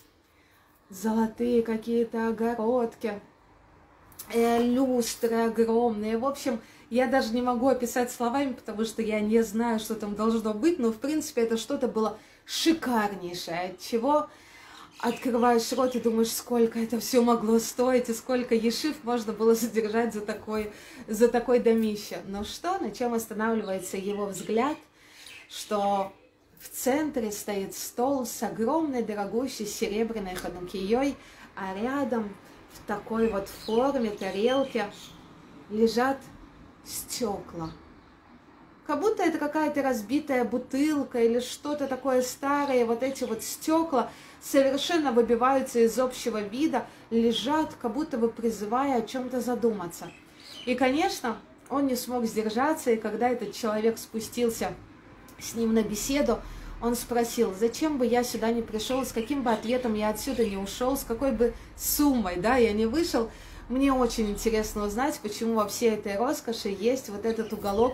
Золотые какие-то огородки, э, люстры огромные. В общем, я даже не могу описать словами, потому что я не знаю, что там должно быть, но в принципе это что-то было шикарнейшее, от чего открываешь рот и думаешь, сколько это все могло стоить, и сколько ешив можно было содержать за такой, за такой домище. Но что, на чем останавливается его взгляд, что в центре стоит стол с огромной дорогущей серебряной ханукией, а рядом в такой вот форме тарелки лежат стекла. Как будто это какая-то разбитая бутылка или что-то такое старое. Вот эти вот стекла совершенно выбиваются из общего вида, лежат, как будто бы призывая о чем-то задуматься. И, конечно, он не смог сдержаться, и когда этот человек спустился с ним на беседу, он спросил: зачем бы я сюда не пришел, с каким бы ответом я отсюда не ушел, с какой бы суммой, да, я не вышел. Мне очень интересно узнать, почему во всей этой роскоши есть вот этот уголок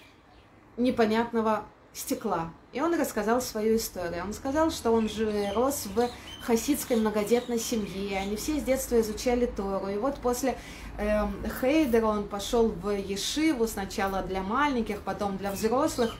непонятного стекла. И он рассказал свою историю. Он сказал, что он же рос в хасидской многодетной семье, они все с детства изучали Тору. И вот после э, хейдера он пошел в ешиву, сначала для маленьких, потом для взрослых.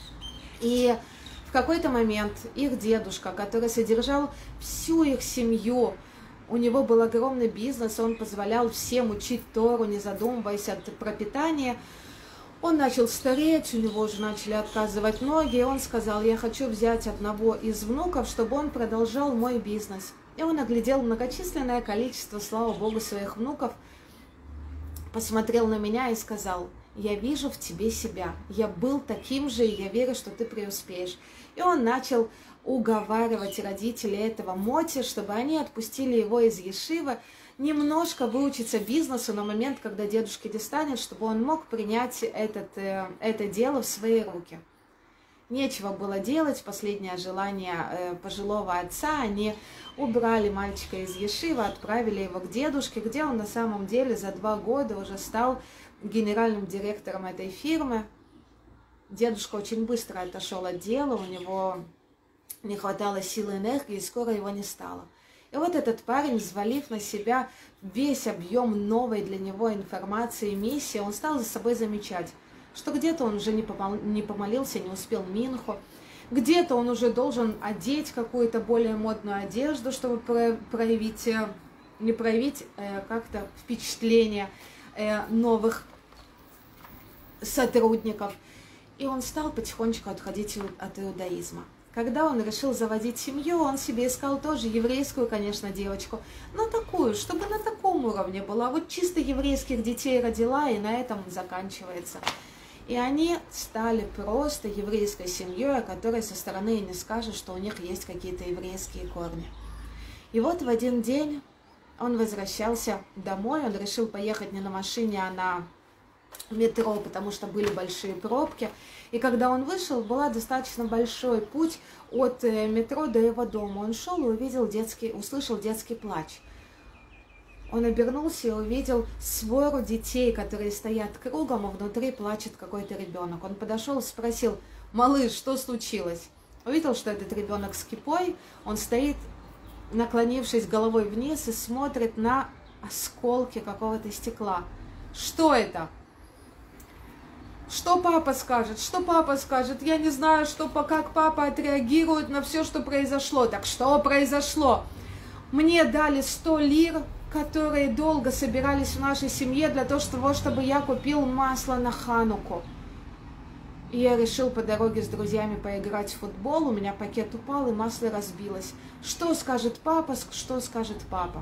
И в какой-то момент их дедушка, который содержал всю их семью, у него был огромный бизнес, он позволял всем учить Тору, не задумываясь о пропитании. Он начал стареть, у него уже начали отказывать ноги, и он сказал: я хочу взять одного из внуков, чтобы он продолжал мой бизнес. И он оглядел многочисленное количество, слава Богу, своих внуков, посмотрел на меня и сказал: я вижу в тебе себя, я был таким же, и я верю, что ты преуспеешь. И он начал уговаривать родителей этого Моти, чтобы они отпустили его из ешивы, немножко выучиться бизнесу на момент, когда дедушке не станет, чтобы он мог принять этот, э, это дело в свои руки. Нечего было делать, последнее желание э, пожилого отца, они убрали мальчика из ешивы, отправили его к дедушке, где он на самом деле за два года уже стал генеральным директором этой фирмы. Дедушка очень быстро отошел от дела, у него не хватало силы и энергии, и скоро его не стало. И вот этот парень, взвалив на себя весь объем новой для него информации и миссии, он стал за собой замечать, что где-то он уже не, помол... не помолился, не успел минху, где-то он уже должен одеть какую-то более модную одежду, чтобы проявить, не проявить э, как-то впечатление э, новых сотрудников. И он стал потихонечку отходить от иудаизма. Когда он решил заводить семью, он себе искал тоже еврейскую, конечно, девочку, но такую, чтобы на таком уровне была. Вот чисто еврейских детей родила, и на этом заканчивается. И они стали просто еврейской семьей, о которой со стороны и не скажешь, что у них есть какие-то еврейские корни. И вот в один день он возвращался домой, он решил поехать не на машине, а на метро, потому что были большие пробки. И когда он вышел, был достаточно большой путь от метро до его дома. Он шел и увидел детский, услышал детский плач. Он обернулся и увидел свору детей, которые стоят кругом, а внутри плачет какой-то ребенок. Он подошел и спросил: малыш, что случилось? Увидел, что этот ребенок с кипой, он стоит, наклонившись головой вниз, и смотрит на осколки какого-то стекла. Что это? Что папа скажет? Что папа скажет? Я не знаю, что, как папа отреагирует на все, что произошло. Так что произошло? Мне дали сто лир, которые долго собирались в нашей семье для того, чтобы я купил масло на Хануку. И я решил по дороге с друзьями поиграть в футбол. У меня пакет упал, и масло разбилось. Что скажет папа? Что скажет папа?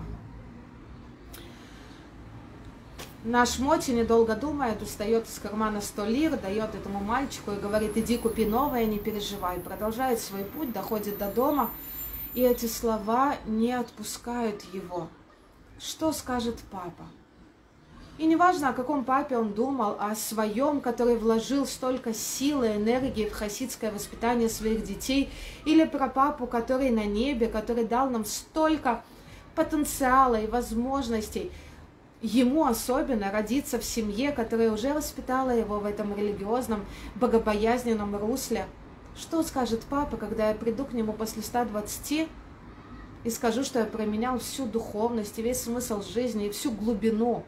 Наш Моти, недолго думая, достает из кармана сто лир, дает этому мальчику и говорит: иди купи новое, не переживай. Продолжает свой путь, доходит до дома, и эти слова не отпускают его. Что скажет папа? И неважно, о каком папе он думал, а о своем, который вложил столько силы и энергии в хасидское воспитание своих детей, или про папу, который на небе, который дал нам столько потенциала и возможностей. Ему особенно родиться в семье, которая уже воспитала его в этом религиозном, богобоязненном русле. Что скажет папа, когда я приду к нему после ста двадцати и скажу, что я променял всю духовность и весь смысл жизни и всю глубину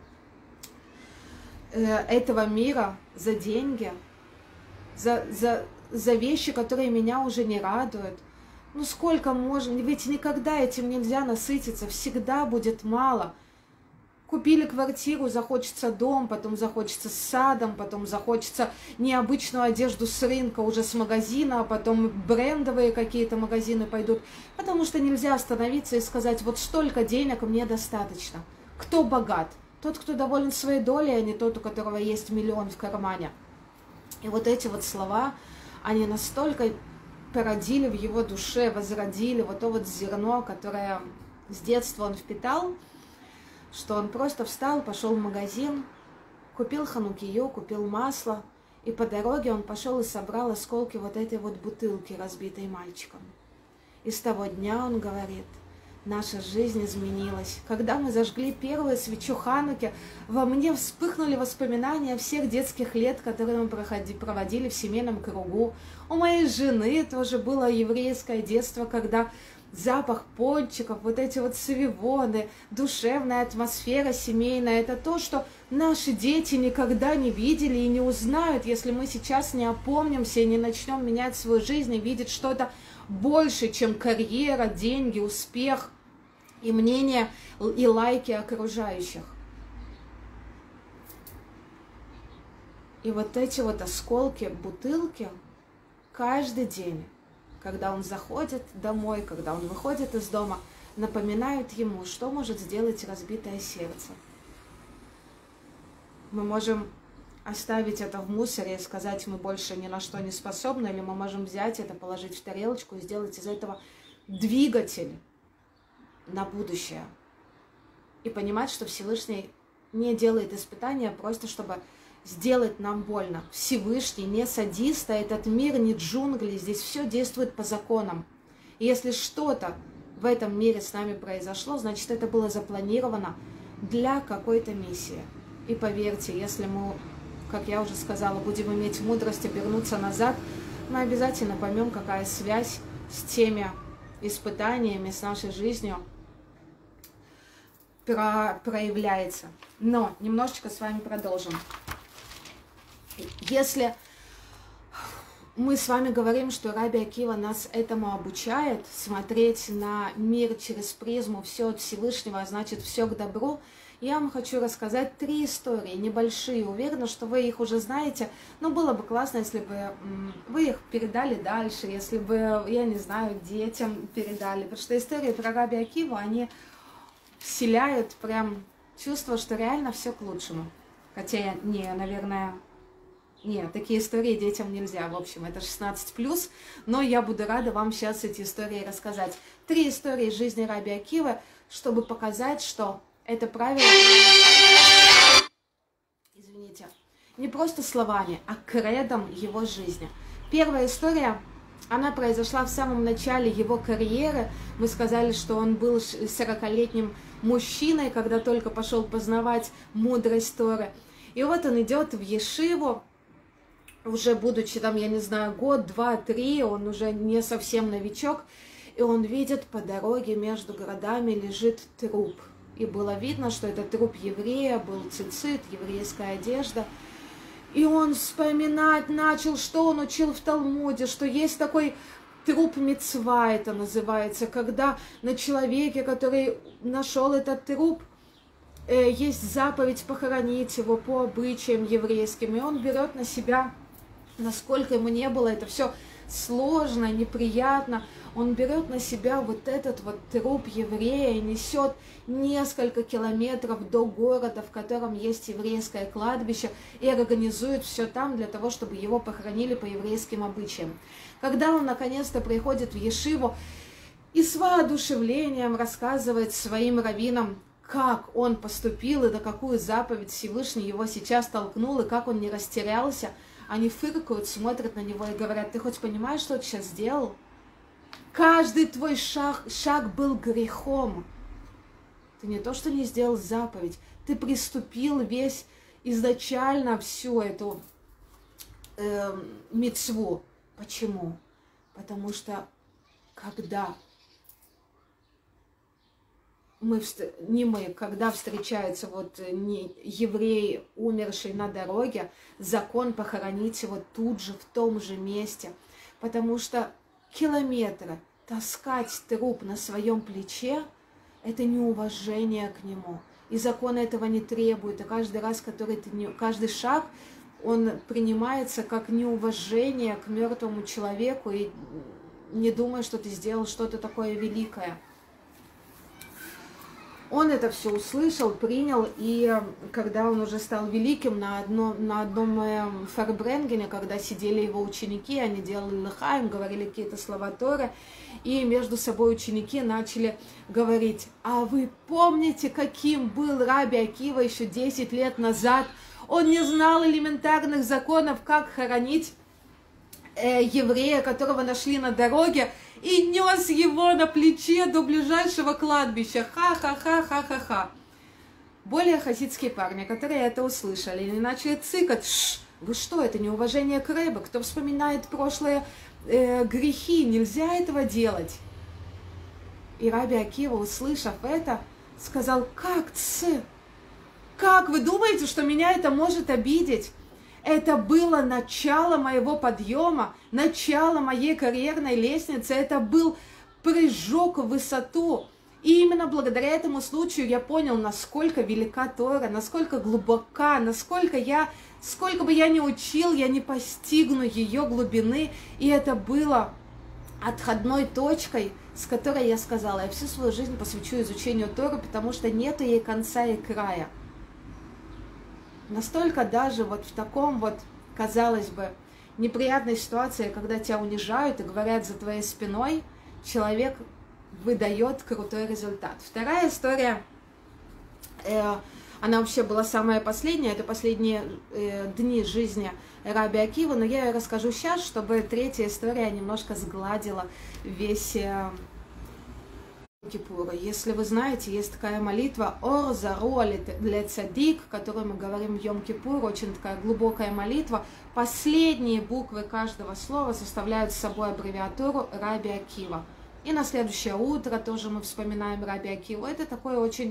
этого мира за деньги, за, за, за вещи, которые меня уже не радуют? Ну сколько можно? Ведь никогда этим нельзя насытиться, всегда будет мало. Купили квартиру, захочется дом, потом захочется с садом, потом захочется необычную одежду с рынка, уже с магазина, а потом брендовые какие-то магазины пойдут. Потому что нельзя остановиться и сказать: вот столько денег мне достаточно. Кто богат? Тот, кто доволен своей долей, а не тот, у которого есть миллион в кармане. И вот эти вот слова, они настолько породили в его душе, возродили вот то вот зерно, которое с детства он впитал, что он просто встал, пошел в магазин, купил ханукию, купил масло, и по дороге он пошел и собрал осколки вот этой вот бутылки, разбитой мальчиком. И с того дня, он говорит, наша жизнь изменилась. Когда мы зажгли первую свечу Хануки, во мне вспыхнули воспоминания всех детских лет, которые мы проводили в семейном кругу. У моей жены тоже было еврейское детство, когда запах пончиков, вот эти вот савивоны, душевная атмосфера семейная, это то, что наши дети никогда не видели и не узнают, если мы сейчас не опомнимся и не начнем менять свою жизнь и видеть что-то больше, чем карьера, деньги, успех и мнение и лайки окружающих. И вот эти вот осколки бутылки каждый день, когда он заходит домой, когда он выходит из дома, напоминают ему, что может сделать разбитое сердце. Мы можем оставить это в мусоре и сказать, мы больше ни на что не способны, или мы можем взять это, положить в тарелочку и сделать из этого двигатель на будущее. И понимать, что Всевышний не делает испытания просто, чтобы сделать нам больно. Всевышний не садист, а этот мир не джунгли, здесь все действует по законам. И если что-то в этом мире с нами произошло, значит, это было запланировано для какой-то миссии. И поверьте, если мы, как я уже сказала, будем иметь мудрость обернуться назад, мы обязательно поймем, какая связь с теми испытаниями, с нашей жизнью про проявляется. Но немножечко с вами продолжим. Если мы с вами говорим, что Раби Акива нас этому обучает, смотреть на мир через призму все от Всевышнего, а значит все к добру, я вам хочу рассказать три истории, небольшие, уверена, что вы их уже знаете, но было бы классно, если бы вы их передали дальше, если бы, я не знаю, детям передали, потому что истории про Раби Акиву, они вселяют прям чувство, что реально все к лучшему. Хотя, не, наверное, нет, такие истории детям нельзя, в общем, это шестнадцать плюс, но я буду рада вам сейчас эти истории рассказать. Три истории из жизни Раби Акивы, чтобы показать, что это правило, извините, не просто словами, а кредом его жизни. Первая история, она произошла в самом начале его карьеры. Мы сказали, что он был сорокалетним мужчиной, когда только пошел познавать мудрость Торы. И вот он идет в ешиву, уже будучи там, я не знаю, год, два, три, он уже не совсем новичок, и он видит, по дороге между городами лежит труп. И было видно, что это труп еврея, был цицит, еврейская одежда. И он вспоминать начал, что он учил в Талмуде, что есть такой труп мицва, это называется, когда на человеке, который нашел этот труп, э, есть заповедь похоронить его по обычаям еврейским. И он берет на себя, насколько ему не было это все сложно, неприятно, он берет на себя вот этот вот труп еврея и несет несколько километров до города, в котором есть еврейское кладбище, и организует все там для того, чтобы его похоронили по еврейским обычаям. Когда он наконец-то приходит в ешиву и с воодушевлением рассказывает своим раввинам, как он поступил и на какую заповедь Всевышний его сейчас толкнул, и как он не растерялся, они фыркают, смотрят на него и говорят, ты хоть понимаешь, что ты сейчас сделал? Каждый твой шаг, шаг был грехом. Ты не то, что не сделал заповедь, ты приступил весь изначально всю эту э, мицву. Почему? Потому что когда мы, не мы, когда встречается вот не еврей, умерший на дороге, закон похоронить его тут же, в том же месте, потому что километры таскать труп на своем плече – это неуважение к нему. И закон этого не требует. И каждый раз, который ты не, каждый шаг, он принимается как неуважение к мертвому человеку. И не думай, что ты сделал что-то такое великое. Он это все услышал, принял, и когда он уже стал великим, на, одно, на одном фарбренгене, когда сидели его ученики, они делали лахаим, говорили какие-то слова Торы, и между собой ученики начали говорить, а вы помните, каким был Раби Акива еще десять лет назад? Он не знал элементарных законов, как хоронить э, еврея, которого нашли на дороге, и нес его на плече до ближайшего кладбища. Ха-ха-ха-ха-ха-ха. Более хасидские парни, которые это услышали, они начали цикать. Шш, вы что, это неуважение к Ребе? Кто вспоминает прошлые э, грехи? Нельзя этого делать. И Раби Акива, услышав это, сказал, как ц? Как вы думаете, что меня это может обидеть? Это было начало моего подъема, начало моей карьерной лестницы. Это был прыжок в высоту. И именно благодаря этому случаю я понял, насколько велика Тора, насколько глубока, насколько я, сколько бы я ни учил, я не постигну ее глубины. И это было отходной точкой, с которой я сказала, я всю свою жизнь посвящу изучению Торы, потому что нету ей конца и края. Настолько даже вот в таком вот, казалось бы, неприятной ситуации, когда тебя унижают и говорят за твоей спиной, человек выдает крутой результат. Вторая история, э, она вообще была самая последняя, это последние э, дни жизни Раби Акива, но я ее расскажу сейчас, чтобы третья история немножко сгладила весь э, Кипура. Если вы знаете, есть такая молитва «Ор зару для цадик», которую мы говорим в Йом-Кипур, очень такая глубокая молитва. Последние буквы каждого слова составляют с собой аббревиатуру Раби Акива. И на следующее утро тоже мы вспоминаем Раби Акиву. Это такой очень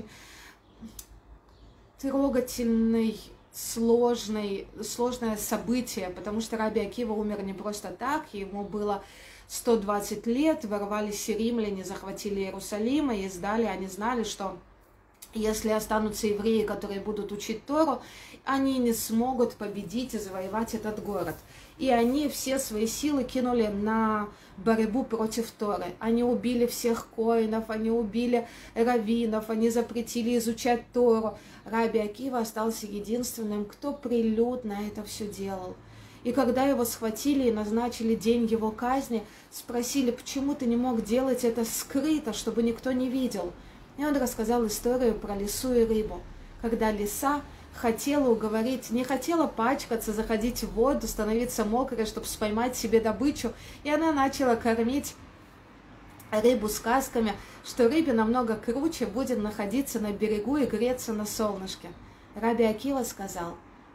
трогательный, сложный, сложное событие, потому что Раби Акива умер не просто так, ему было сто двадцать лет, ворвались римляне, захватили Иерусалим и сдали, они знали, что если останутся евреи, которые будут учить Тору, они не смогут победить и завоевать этот город. И они все свои силы кинули на борьбу против Торы. Они убили всех коинов, они убили раввинов, они запретили изучать Тору. Раби Акива остался единственным, кто прилюдно это все делал. И когда его схватили и назначили день его казни, спросили, почему ты не мог делать это скрыто, чтобы никто не видел. И он рассказал историю про лису и рыбу. Когда лиса хотела уговорить, не хотела пачкаться, заходить в воду, становиться мокрой, чтобы поймать себе добычу, и она начала кормить рыбу сказками, что рыбе намного круче будет находиться на берегу и греться на солнышке. Раби Акива сказал: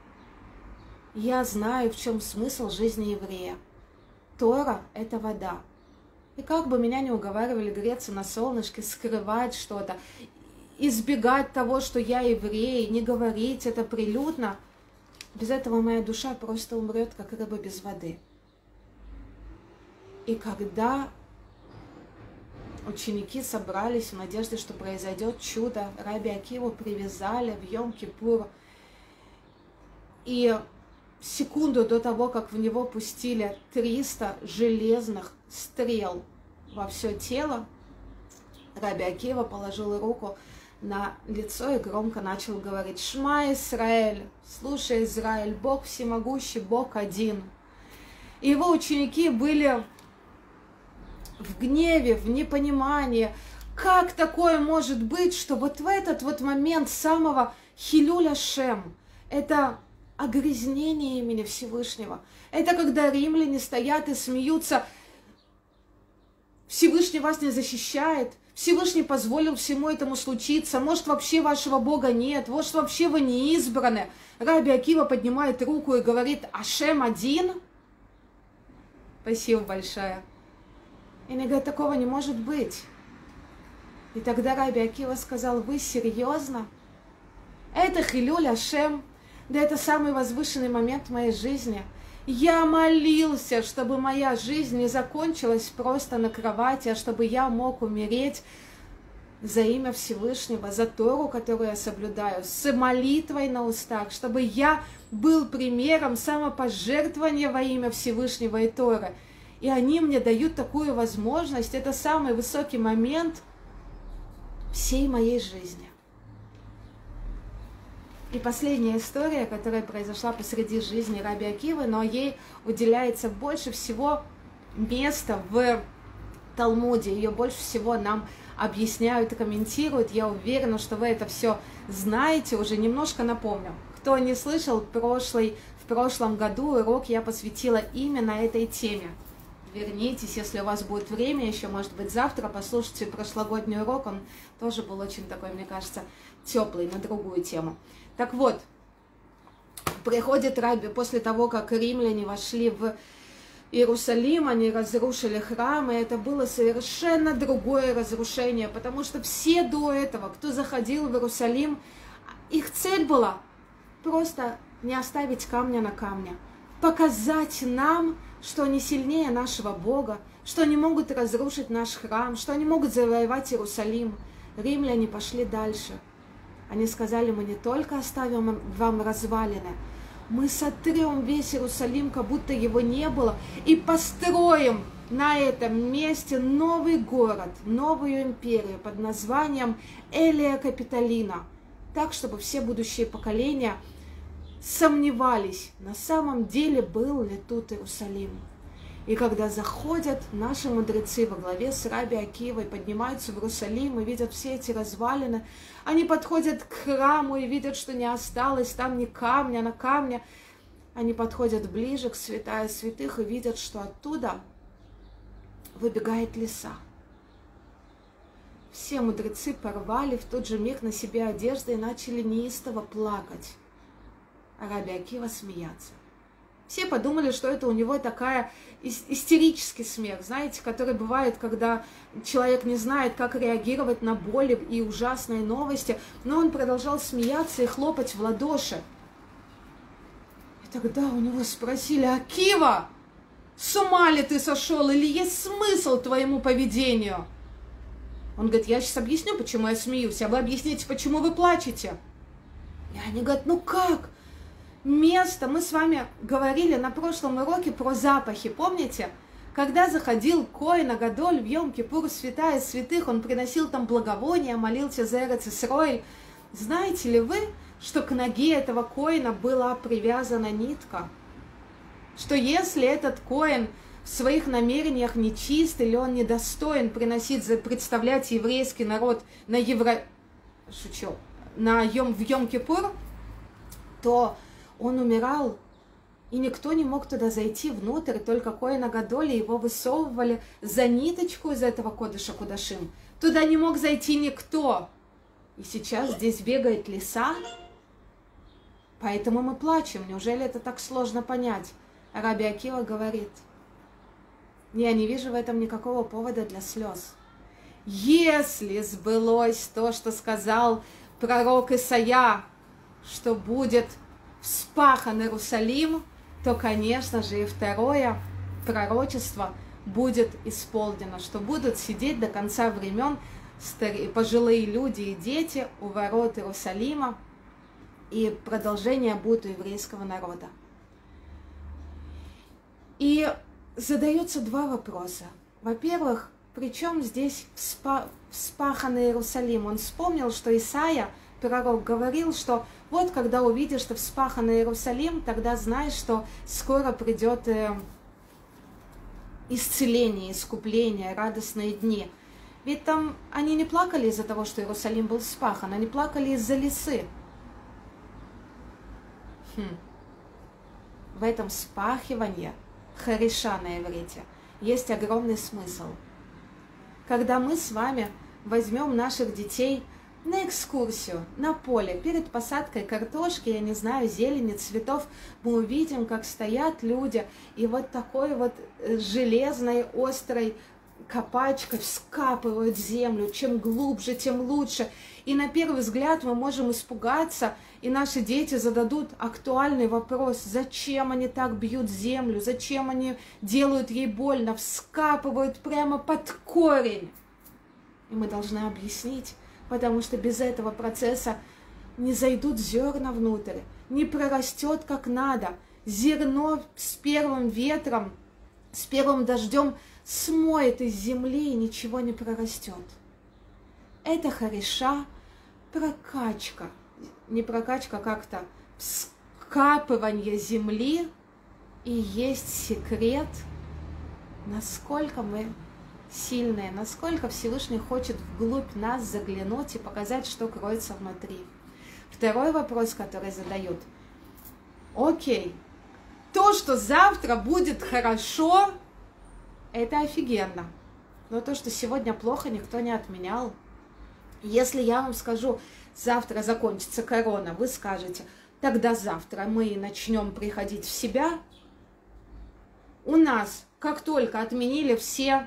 я знаю, в чем смысл жизни еврея. Тора – это вода. И как бы меня не уговаривали греться на солнышке, скрывать что-то, избегать того, что я еврей, не говорить это прилюдно, без этого моя душа просто умрет, как рыба без воды. И когда ученики собрались в надежде, что произойдет чудо, Раби Акиву привязали в Йом-Кипур, и секунду до того, как в него пустили триста железных стрел во все тело, Раби Акива положил руку на лицо и громко начал говорить: «Шма Исраэль, слушай, Израиль, Бог всемогущий, Бог один». И его ученики были в гневе, в непонимании. Как такое может быть, что вот в этот вот момент самого Хилюля Шем, это огрязнение имени Всевышнего. Это когда римляне стоят и смеются: Всевышний вас не защищает, Всевышний позволил всему этому случиться, может, вообще вашего Бога нет, может, вообще вы не избраны. Раби Акива поднимает руку и говорит: Ашем один? Спасибо большое. И мне говорят: такого не может быть. И тогда Раби Акива сказал: вы серьезно? Это Хилюль Ашем? Да это самый возвышенный момент в моей жизни. Я молился, чтобы моя жизнь не закончилась просто на кровати, а чтобы я мог умереть за имя Всевышнего, за Тору, которую я соблюдаю, с молитвой на устах, чтобы я был примером самопожертвования во имя Всевышнего и Торы. И они мне дают такую возможность. Это самый высокий момент всей моей жизни. И последняя история, которая произошла посреди жизни Раби Акивы, но ей уделяется больше всего места в Талмуде. Ее больше всего нам объясняют и комментируют. Я уверена, что вы это все знаете. Уже немножко напомню. Кто не слышал, прошлый, в прошлом году урок я посвятила именно этой теме. Вернитесь, если у вас будет время, еще, может быть, завтра послушайте прошлогодний урок. Он тоже был очень такой, мне кажется, теплый, на другую тему. Так вот, приходит Раби, после того, как римляне вошли в Иерусалим, они разрушили храм, и это было совершенно другое разрушение, потому что все до этого, кто заходил в Иерусалим, их цель была просто не оставить камня на камне, показать нам, что они сильнее нашего Бога, что они могут разрушить наш храм, что они могут завоевать Иерусалим. Римляне пошли дальше. Они сказали, мы не только оставим вам развалины, мы сотрем весь Иерусалим, как будто его не было, и построим на этом месте новый город, новую империю под названием Элия Капитолина, так, чтобы все будущие поколения сомневались, на самом деле был ли тут Иерусалим. И когда заходят наши мудрецы во главе с Раби Акивой, поднимаются в Иерусалим и видят все эти развалины, они подходят к храму и видят, что не осталось там ни камня на камне. Они подходят ближе к святая святых и видят, что оттуда выбегает лиса. Все мудрецы порвали в тот же миг на себе одежды и начали неистово плакать, а Раби Акива смеяться. Все подумали, что это у него такая истерический смех, знаете, который бывает, когда человек не знает, как реагировать на боли и ужасные новости, но он продолжал смеяться и хлопать в ладоши. И тогда у него спросили: Акива, с ума ли ты сошел или есть смысл твоему поведению? Он говорит: я сейчас объясню, почему я смеюсь, а вы объясните, почему вы плачете. И они говорят: ну как? Место, мы с вами говорили на прошлом уроке про запахи, помните? Когда заходил Коэн Гадоль в Йом-Кипур, святая святых, он приносил там благовония, молился за Эрец Исроэль. Знаете ли вы, что к ноге этого Коэна была привязана нитка? Что если этот Коэн в своих намерениях нечист или он недостоин приносить, представлять еврейский народ на евро... Шучу, на Йом... в Йом-Кипур, то он умирал, и никто не мог туда зайти внутрь, только Коэн Гадоль, его высовывали за ниточку из этого кодыша кудашим. Туда не мог зайти никто. И сейчас здесь бегает лиса, поэтому мы плачем. Неужели это так сложно понять? Раби Акива говорит: я не вижу в этом никакого повода для слез. Если сбылось то, что сказал пророк Исайя, что будет вспахан Иерусалим, то, конечно же, и второе пророчество будет исполнено, что будут сидеть до конца времен пожилые люди и дети у ворот Иерусалима, и продолжение будет у еврейского народа. И задаются два вопроса. Во-первых, при чем здесь вспа... вспаханный Иерусалим? Он вспомнил, что Исайя, пророк, говорил, что вот когда увидишь, что вспаханный Иерусалим, тогда знаешь, что скоро придет э, исцеление, искупление, радостные дни. Ведь там они не плакали из-за того, что Иерусалим был вспахан, они плакали из-за лисы. Хм. В этом вспахивании, хариша на иврите, есть огромный смысл. Когда мы с вами возьмем наших детей на экскурсию, на поле, перед посадкой картошки, я не знаю, зелени, цветов, мы увидим, как стоят люди, и вот такой вот железной, острой копачкой вскапывают землю. Чем глубже, тем лучше. И на первый взгляд мы можем испугаться, и наши дети зададут актуальный вопрос: зачем они так бьют землю, зачем они делают ей больно, вскапывают прямо под корень. И мы должны объяснить, потому что без этого процесса не зайдут зерна внутрь, не прорастет как надо. Зерно с первым ветром, с первым дождем смоет из земли, и ничего не прорастет. Это хариша, прокачка, не прокачка, как-то вскапывание земли, и есть секрет, насколько мы сильные, насколько Всевышний хочет вглубь нас заглянуть и показать, что кроется внутри. Второй вопрос, который задают: окей, то, что завтра будет хорошо, это офигенно, но то, что сегодня плохо, никто не отменял. Если я вам скажу, завтра закончится корона, вы скажете: тогда завтра мы начнем приходить в себя. У нас, как только отменили все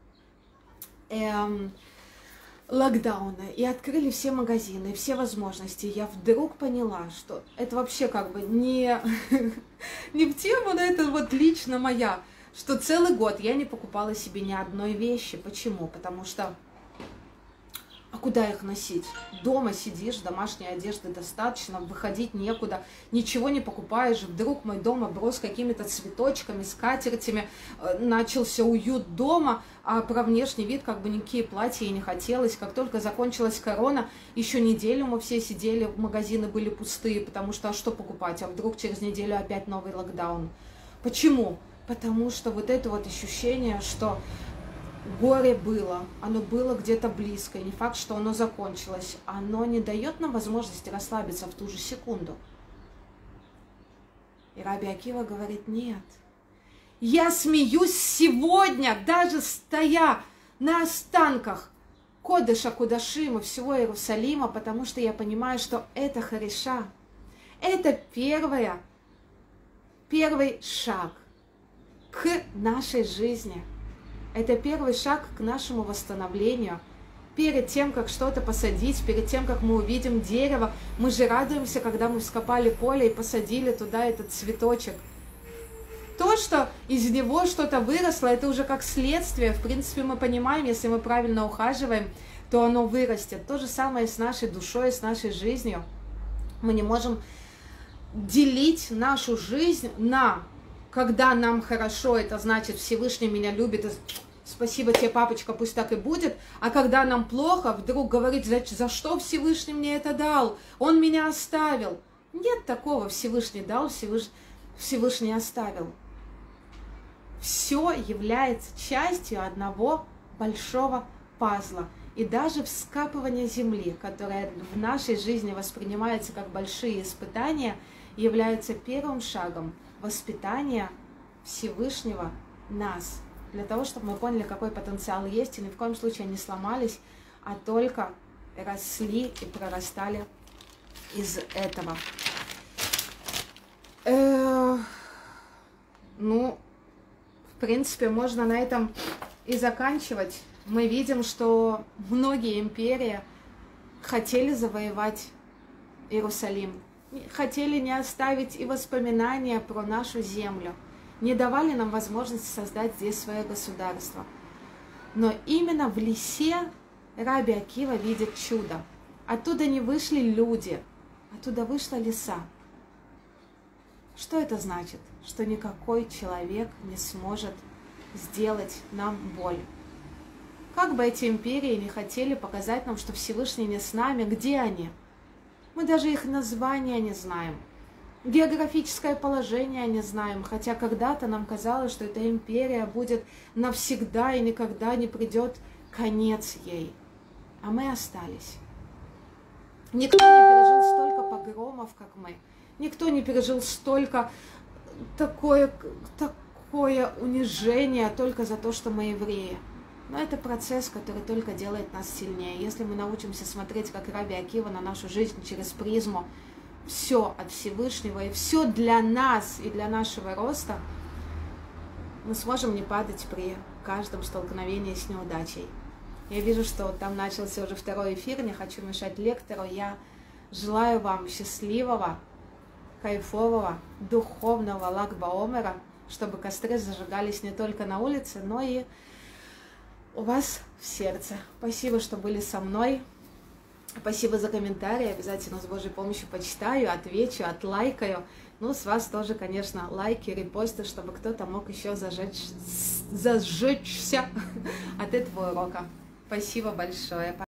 Эм, локдауны и открыли все магазины, все возможности, я вдруг поняла, что это вообще как бы не, не в тему, но это вот лично моя, что целый год я не покупала себе ни одной вещи. Почему? Потому что а куда их носить? Дома сидишь, домашней одежды достаточно, выходить некуда, ничего не покупаешь. Вдруг мой дом оброс какими-то цветочками, скатертями, начался уют дома, а про внешний вид как бы никакие платья и не хотелось. Как только закончилась корона, еще неделю мы все сидели, магазины были пустые, потому что а что покупать? А вдруг через неделю опять новый локдаун? Почему? Потому что вот это вот ощущение, что горе было, оно было где-то близко, и не факт, что оно закончилось, оно не дает нам возможности расслабиться в ту же секунду. И Раби Акива говорит, нет, я смеюсь сегодня, даже стоя на останках Кодеша Кудашима, всего Иерусалима, потому что я понимаю, что это Хариша, это первое, первый шаг к нашей жизни. Это первый шаг к нашему восстановлению. Перед тем, как что-то посадить, перед тем, как мы увидим дерево, мы же радуемся, когда мы вскопали поле и посадили туда этот цветочек. То, что из него что-то выросло, это уже как следствие. В принципе, мы понимаем, если мы правильно ухаживаем, то оно вырастет. То же самое с нашей душой, с нашей жизнью. Мы не можем делить нашу жизнь на... Когда нам хорошо, это значит, Всевышний меня любит, спасибо тебе, папочка, пусть так и будет. А когда нам плохо, вдруг говорит, за, за что Всевышний мне это дал? Он меня оставил. Нет такого, Всевышний дал, Всевышний, Всевышний оставил. Все является частью одного большого пазла. И даже вскапывание земли, которое в нашей жизни воспринимается как большие испытания, является первым шагом воспитания Всевышнего нас, для того, чтобы мы поняли, какой потенциал есть, и ни в коем случае не сломались, а только росли и прорастали из этого. Э-э- ну, в принципе, можно на этом и заканчивать. Мы видим, что многие империи хотели завоевать Иерусалим, хотели не оставить и воспоминания про нашу землю, не давали нам возможности создать здесь свое государство. Но именно в лесе Раби Акива видит чудо. Оттуда не вышли люди, оттуда вышла лиса. Что это значит? Что никакой человек не сможет сделать нам боль. Как бы эти империи не хотели показать нам, что Всевышний не с нами, где они? Мы даже их названия не знаем, географическое положение не знаем, хотя когда-то нам казалось, что эта империя будет навсегда и никогда не придет конец ей. А мы остались. Никто не пережил столько погромов, как мы. Никто не пережил столько такое, такое унижение только за то, что мы евреи. Но это процесс, который только делает нас сильнее. Если мы научимся смотреть, как Раби Акива, на нашу жизнь через призму, все от Всевышнего и все для нас и для нашего роста, мы сможем не падать при каждом столкновении с неудачей. Я вижу, что там начался уже второй эфир, не хочу мешать лектору. Я желаю вам счастливого, кайфового, духовного Lag BaOmer, чтобы костры зажигались не только на улице, но и у вас в сердце. Спасибо, что были со мной. Спасибо за комментарии. Обязательно с Божьей помощью почитаю, отвечу, отлайкаю. Ну, с вас тоже, конечно, лайки, репосты, чтобы кто-то мог еще зажечь, зажечься от этого урока. Спасибо большое.